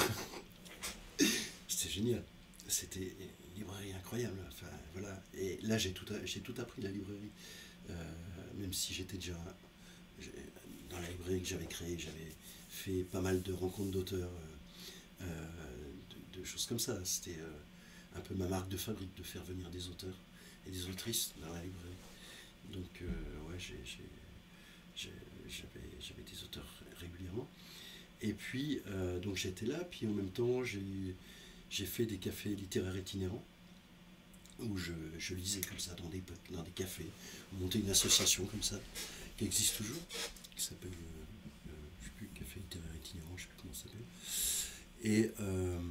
C'était génial. C'était une librairie incroyable. Enfin, voilà. Et là, j'ai tout, j'ai tout appris, la librairie. Euh, même si j'étais déjà dans la librairie que j'avais créée, j'avais fait pas mal de rencontres d'auteurs, euh, euh, de, de choses comme ça. C'était euh, un peu ma marque de fabrique de faire venir des auteurs et des autrices dans la librairie. Donc, euh, ouais, j'ai, j'ai, j'ai, j'avais, j'avais des auteurs régulièrement. Et puis, euh, donc j'étais là, puis en même temps, j'ai, j'ai fait des cafés littéraires itinérants où je, je lisais comme ça dans des, dans des cafés, monter une association comme ça, qui existe toujours, qui s'appelle, euh, euh, je ne sais plus, Café littéraire itinérant, je ne sais plus comment ça s'appelle. Et, euh,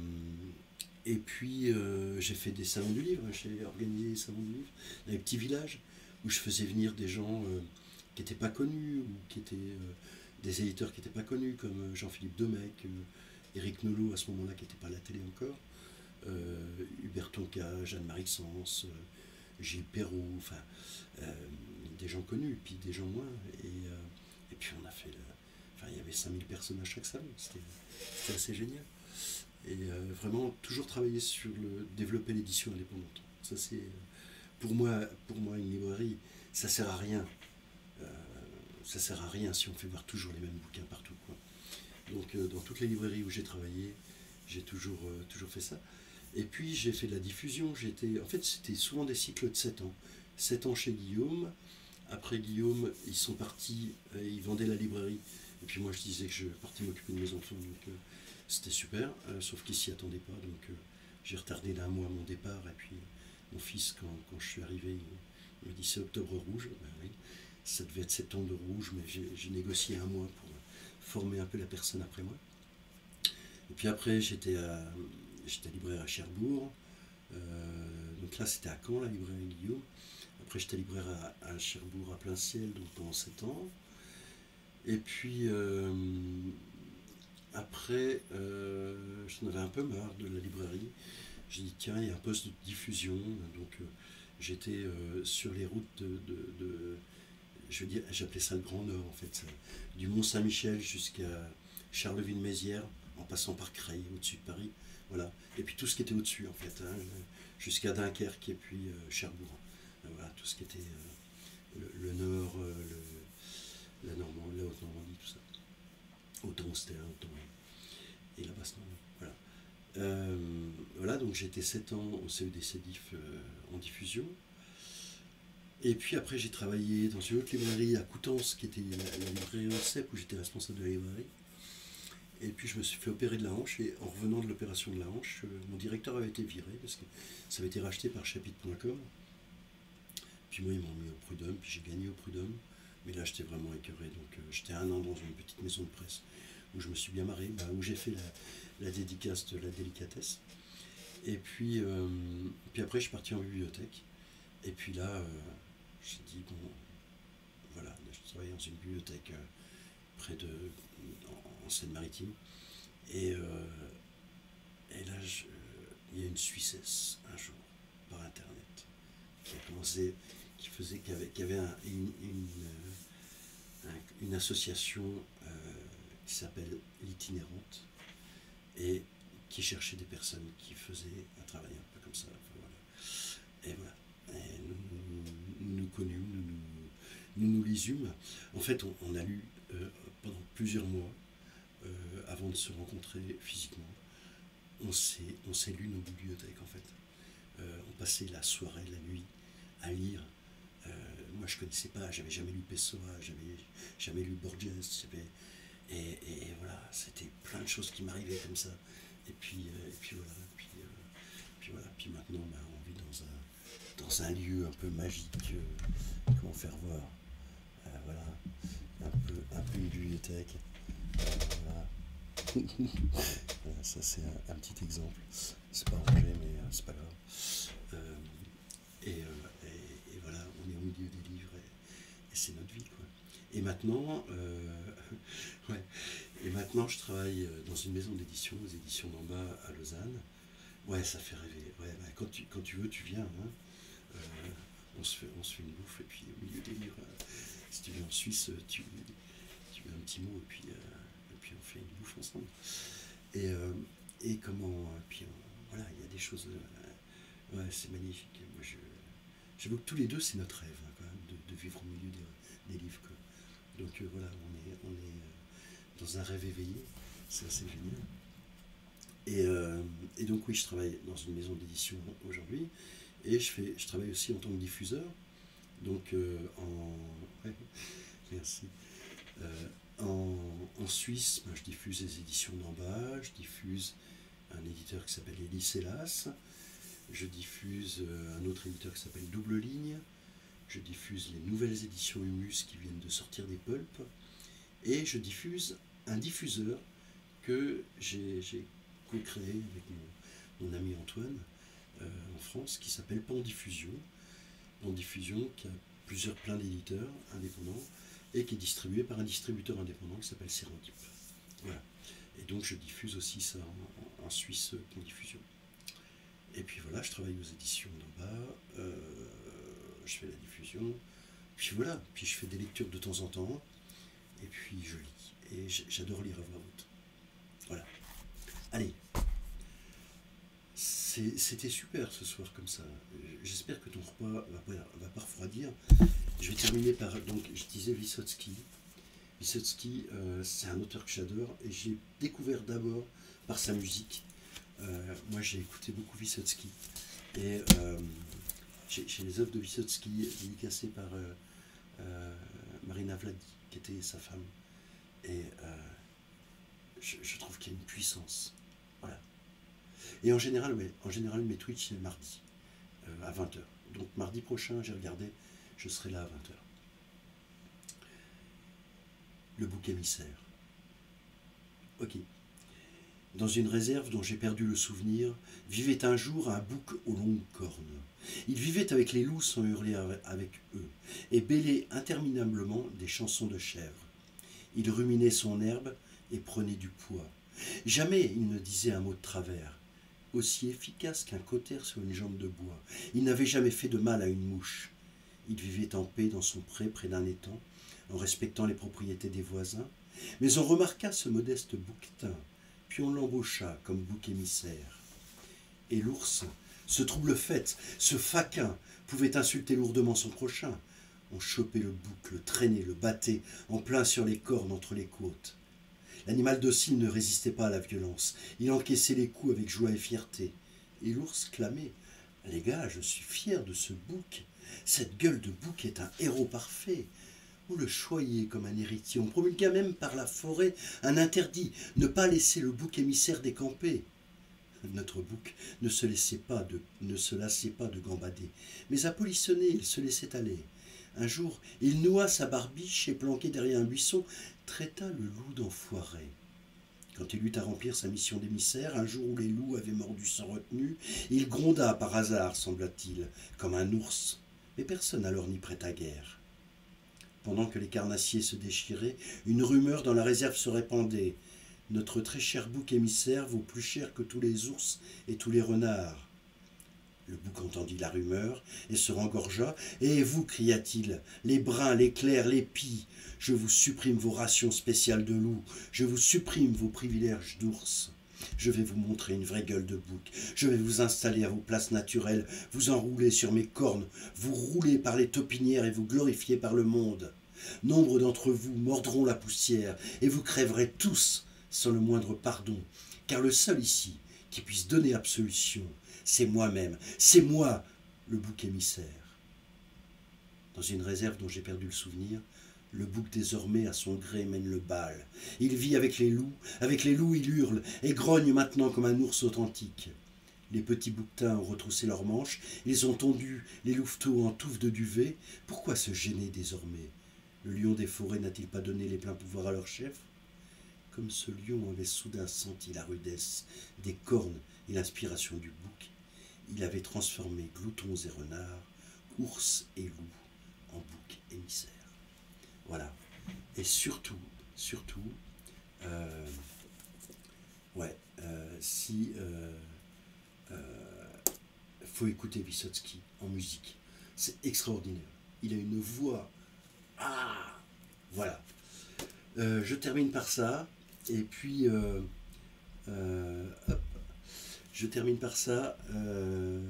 et puis euh, j'ai fait des salons du livre, j'ai organisé des salons du livre dans les petits villages où je faisais venir des gens euh, qui n'étaient pas connus, ou qui étaient euh, des éditeurs qui n'étaient pas connus, comme Jean-Philippe Domecq, euh, Éric Nolot à ce moment-là qui n'était pas à la télé encore, euh, Hubert Tonka, Jeanne-Marie Sens, euh, Gilles Perrault, enfin euh, des gens connus, puis des gens moins. Et, euh, et puis on a fait, le, enfin il y avait cinq mille personnes à chaque salon, c'était, c'était assez génial. Et euh, vraiment toujours travailler sur le développer l'édition indépendante. Ça c'est pour moi, pour moi une librairie, ça sert à rien. Euh, ça sert à rien si on fait voir toujours les mêmes bouquins partout, quoi. Donc euh, dans toutes les librairies où j'ai travaillé, j'ai toujours, euh, toujours fait ça. Et puis j'ai fait de la diffusion. J'étais, en fait, c'était souvent des cycles de sept ans. sept ans chez Guillaume. Après Guillaume, ils sont partis, euh, ils vendaient la librairie. Et puis moi, je disais que je partais m'occuper de mes enfants. Donc euh, c'était super. Euh, sauf qu'ils s'y attendaient pas. Donc euh, j'ai retardé d'un mois mon départ. Et puis mon fils, quand, quand je suis arrivé, il, il me dit c'est octobre rouge. Ben oui, ça devait être septembre rouge, mais j'ai, j'ai négocié un mois pour former un peu la personne après moi. Et puis après, j'étais à, j'étais libraire à Cherbourg. Euh, donc là, c'était à Caen, la librairie Guillaume. Après, j'étais libraire à, à Cherbourg, à Plein Ciel, donc pendant sept ans. Et puis, euh, après, euh, j'en avais un peu marre de la librairie. J'ai dit, tiens, il y a un poste de diffusion. Donc, euh, j'étais euh, sur les routes de, de- de- je veux dire, j'appelais ça le Grand Nord, en fait. Ça, du Mont-Saint-Michel jusqu'à Charleville-Mézières, en passant par Creil, au-dessus de Paris. Voilà. Et puis tout ce qui était au-dessus, en fait, hein, jusqu'à Dunkerque et puis euh, Cherbourg. Euh, voilà, tout ce qui était euh, le, le Nord, euh, le- la Normandie, la Haute-Normandie, tout ça. Autant c'était un, autant et la basse Normandie. Voilà. Euh, voilà, donc j'ai été sept ans au C E D C D I F euh, en diffusion. Et puis après, j'ai travaillé dans une autre librairie à Coutances, qui était la, la librairie O C E P, où j'étais responsable de la librairie. Et puis je me suis fait opérer de la hanche, et en revenant de l'opération de la hanche, euh, mon directeur avait été viré, parce que ça avait été racheté par chapitre point com. Puis moi, ils m'ont mis au prud'homme, puis j'ai gagné au prud'homme. Mais là, j'étais vraiment écœuré. Donc euh, j'étais un an dans une petite maison de presse, où je me suis bien marré, bah, où j'ai fait la, la dédicace de la délicatesse. Et puis, euh, puis après, je suis parti en bibliothèque. Et puis là, euh, j'ai dit, bon, voilà, je travaillais dans une bibliothèque euh, près de, en, en Seine-Maritime. Et, euh, et là, je- il y a une Suissesse un jour, par internet, qui a commencé, qui faisait, qui avait, qui avait un- une, une, euh, un- une association euh, qui s'appelle l'Itinérante et qui cherchait des personnes qui faisaient un travail un peu comme ça. Enfin, voilà. Et voilà. Et nous, nous nous connûmes, nous nous, nous, nous lisûmes. En fait, on, on a lu euh, pendant plusieurs mois euh, avant de se rencontrer physiquement. On s'est, on s'est lu nos bibliothèques en fait. Euh, on passait la soirée, la nuit à lire. Euh, moi je connaissais pas, j'avais jamais lu Pessoa, j'avais jamais lu Borges, j'avais, et, et, et voilà, c'était plein de choses qui m'arrivaient comme ça. Et puis, euh, et puis voilà, puis, euh, puis voilà, puis maintenant bah, on vit dans un, dans un lieu un peu magique. Euh, comment faire voir euh, voilà, un peu, un peu une bibliothèque. Euh, voilà. Voilà, ça c'est un, un petit exemple. C'est pas rangé, mais euh, c'est pas grave. Euh, et, euh, et, et voilà, on est au milieu des livres et, et c'est notre vie, quoi. Et maintenant, euh, ouais, et maintenant je travaille euh, dans une maison d'édition, les éditions d'en bas à Lausanne. Ouais, ça fait rêver. Ouais, bah, quand, tu, quand tu veux, tu viens. Hein. Euh, on, se fait, on se fait une bouffe et puis au milieu des livres, euh, si tu viens en Suisse, tu, tu mets un petit mot et puis, euh, et puis on fait une bouffe ensemble. Et, euh, et comment. euh, Puis euh, voilà, il y a des choses. euh, ouais, c'est magnifique. Moi, je, j'avoue que tous les deux, c'est notre rêve, hein, quand même, de, de vivre au milieu des, des livres. Quoi. Donc euh, voilà, on est, on est euh, dans un rêve éveillé. C'est assez génial. Et, euh, et donc, oui, je travaille dans une maison d'édition aujourd'hui. Et je, fais, je travaille aussi en tant que diffuseur. Donc, euh, en. Ouais, merci. Euh, en, en Suisse, ben, je diffuse les éditions d'en bas, je diffuse un éditeur qui s'appelle Elis Hélas, je diffuse euh, un autre éditeur qui s'appelle Double Ligne, je diffuse les nouvelles éditions Humus qui viennent de sortir des pulps, et je diffuse un diffuseur que j'ai, j'ai co-créé avec mon, mon ami Antoine euh, en France, qui s'appelle Pan Diffusion. Pan Diffusion qui a plusieurs plein d'éditeurs indépendants et qui est distribué par un distributeur indépendant qui s'appelle Serendip. Voilà. Et donc je diffuse aussi ça en, en, en Suisse en diffusion. Et puis voilà, je travaille aux éditions d'en bas, euh, je fais la diffusion, puis voilà, puis je fais des lectures de temps en temps, et puis je lis. Et j'adore lire à voix haute. Voilà. Allez, c'était super ce soir comme ça. J'espère que ton repas va pas, va pas refroidir. Je vais terminer par, donc je disais Vysotsky. Vysotsky, euh, c'est un auteur que j'adore et j'ai découvert d'abord par sa musique. Euh, moi, j'ai écouté beaucoup Vysotsky et euh, j'ai les œuvres de Vysotsky dédicacées par euh, euh, Marina Vladi, qui était sa femme. Et euh, je, je trouve qu'il y a une puissance. Voilà. Et en général, ouais, en général, mes Twitch, c'est le mardi, euh, à vingt heures. Donc, mardi prochain, j'ai regardé, je serai là à vingt heures. Le bouc émissaire. Ok. Dans une réserve dont j'ai perdu le souvenir, vivait un jour un bouc aux longues cornes. Il vivait avec les loups sans hurler avec eux, et bêlait interminablement des chansons de chèvres. Il ruminait son herbe et prenait du poids. Jamais il ne disait un mot de travers, aussi efficace qu'un cautère sur une jambe de bois. Il n'avait jamais fait de mal à une mouche. Il vivait en paix dans son pré près d'un étang, en respectant les propriétés des voisins, mais on remarqua ce modeste bouquetin, puis on l'embaucha comme bouc émissaire. Et l'ours, ce trouble-fête, ce faquin, pouvait insulter lourdement son prochain. On chopait le bouc, le traînait, le battait, en plein sur les cornes entre les côtes. L'animal docile ne résistait pas à la violence. Il encaissait les coups avec joie et fierté. Et l'ours clamait « Les gars, je suis fier de ce bouc. Cette gueule de bouc est un héros parfait. » On le choyait comme un héritier. On promulgua même par la forêt un interdit, ne pas laisser le bouc émissaire décamper. Notre bouc ne se, laissait pas de, ne se lassait pas de gambader, mais à polissonner, il se laissait aller. Un jour, il noua sa barbiche et, planqué derrière un buisson, traita le loup d'enfoiré. Quand il eut à remplir sa mission d'émissaire, un jour où les loups avaient mordu sans retenue, il gronda par hasard, sembla-t-il, comme un ours, mais personne alors n'y prêta guère. Pendant que les carnassiers se déchiraient, une rumeur dans la réserve se répandait. Notre très cher bouc émissaire vaut plus cher que tous les ours et tous les renards. Le bouc entendit la rumeur et se rengorgea. « Et vous, cria-t-il, les bruns, les clairs, les pies, je vous supprime vos rations spéciales de loup, je vous supprime vos privilèges d'ours. Je vais vous montrer une vraie gueule de bouc, je vais vous installer à vos places naturelles, vous enrouler sur mes cornes, vous rouler par les taupinières et vous glorifier par le monde. Nombre d'entre vous mordront la poussière et vous crèverez tous sans le moindre pardon, car le seul ici qui puisse donner absolution, c'est moi-même, c'est moi, le bouc émissaire. » Dans une réserve dont j'ai perdu le souvenir, le bouc désormais à son gré mène le bal. Il vit avec les loups, avec les loups il hurle et grogne maintenant comme un ours authentique. Les petits bouquetins ont retroussé leurs manches, ils ont tondu les louveteaux en touffes de duvet. Pourquoi se gêner désormais? Le lion des forêts n'a-t-il pas donné les pleins pouvoirs à leur chef? Comme ce lion avait soudain senti la rudesse des cornes et l'inspiration du bouc, il avait transformé gloutons et renards, ours et loups en bouc émissaire. Voilà. Et surtout, surtout, euh, ouais, euh, si euh, euh, faut écouter Vysotsky en musique, c'est extraordinaire. Il a une voix, ah, voilà. Euh, je termine par ça, et puis, euh, euh, hop, je termine par ça. Euh,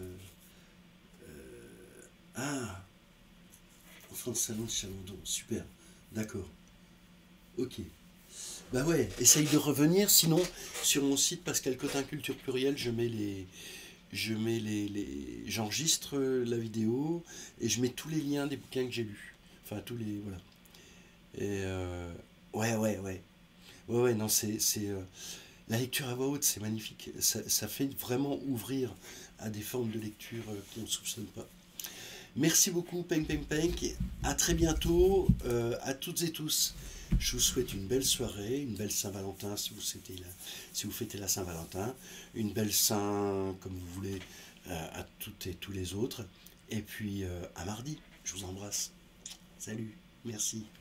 euh, ah, enfant de salon de Chalandon, super, d'accord, ok. Bah ouais, essaye de revenir, sinon sur mon site Pascal Cotin Culture Plurielle, je mets les, je mets les, les, j'enregistre la vidéo et je mets tous les liens des bouquins que j'ai lus, enfin tous les, voilà. Et euh, ouais, ouais, ouais, ouais, ouais, non, c'est, c'est euh, la lecture à voix haute, c'est magnifique, ça, ça fait vraiment ouvrir à des formes de lecture euh, qu'on ne soupçonne pas. Merci beaucoup, Peng Peng Peng. À très bientôt, euh, à toutes et tous. Je vous souhaite une belle soirée, une belle Saint-Valentin si vous fêtez la, si vous fêtez la Saint-Valentin, une belle Saint, comme vous voulez, euh, à toutes et tous les autres. Et puis, euh, à mardi. Je vous embrasse. Salut, merci.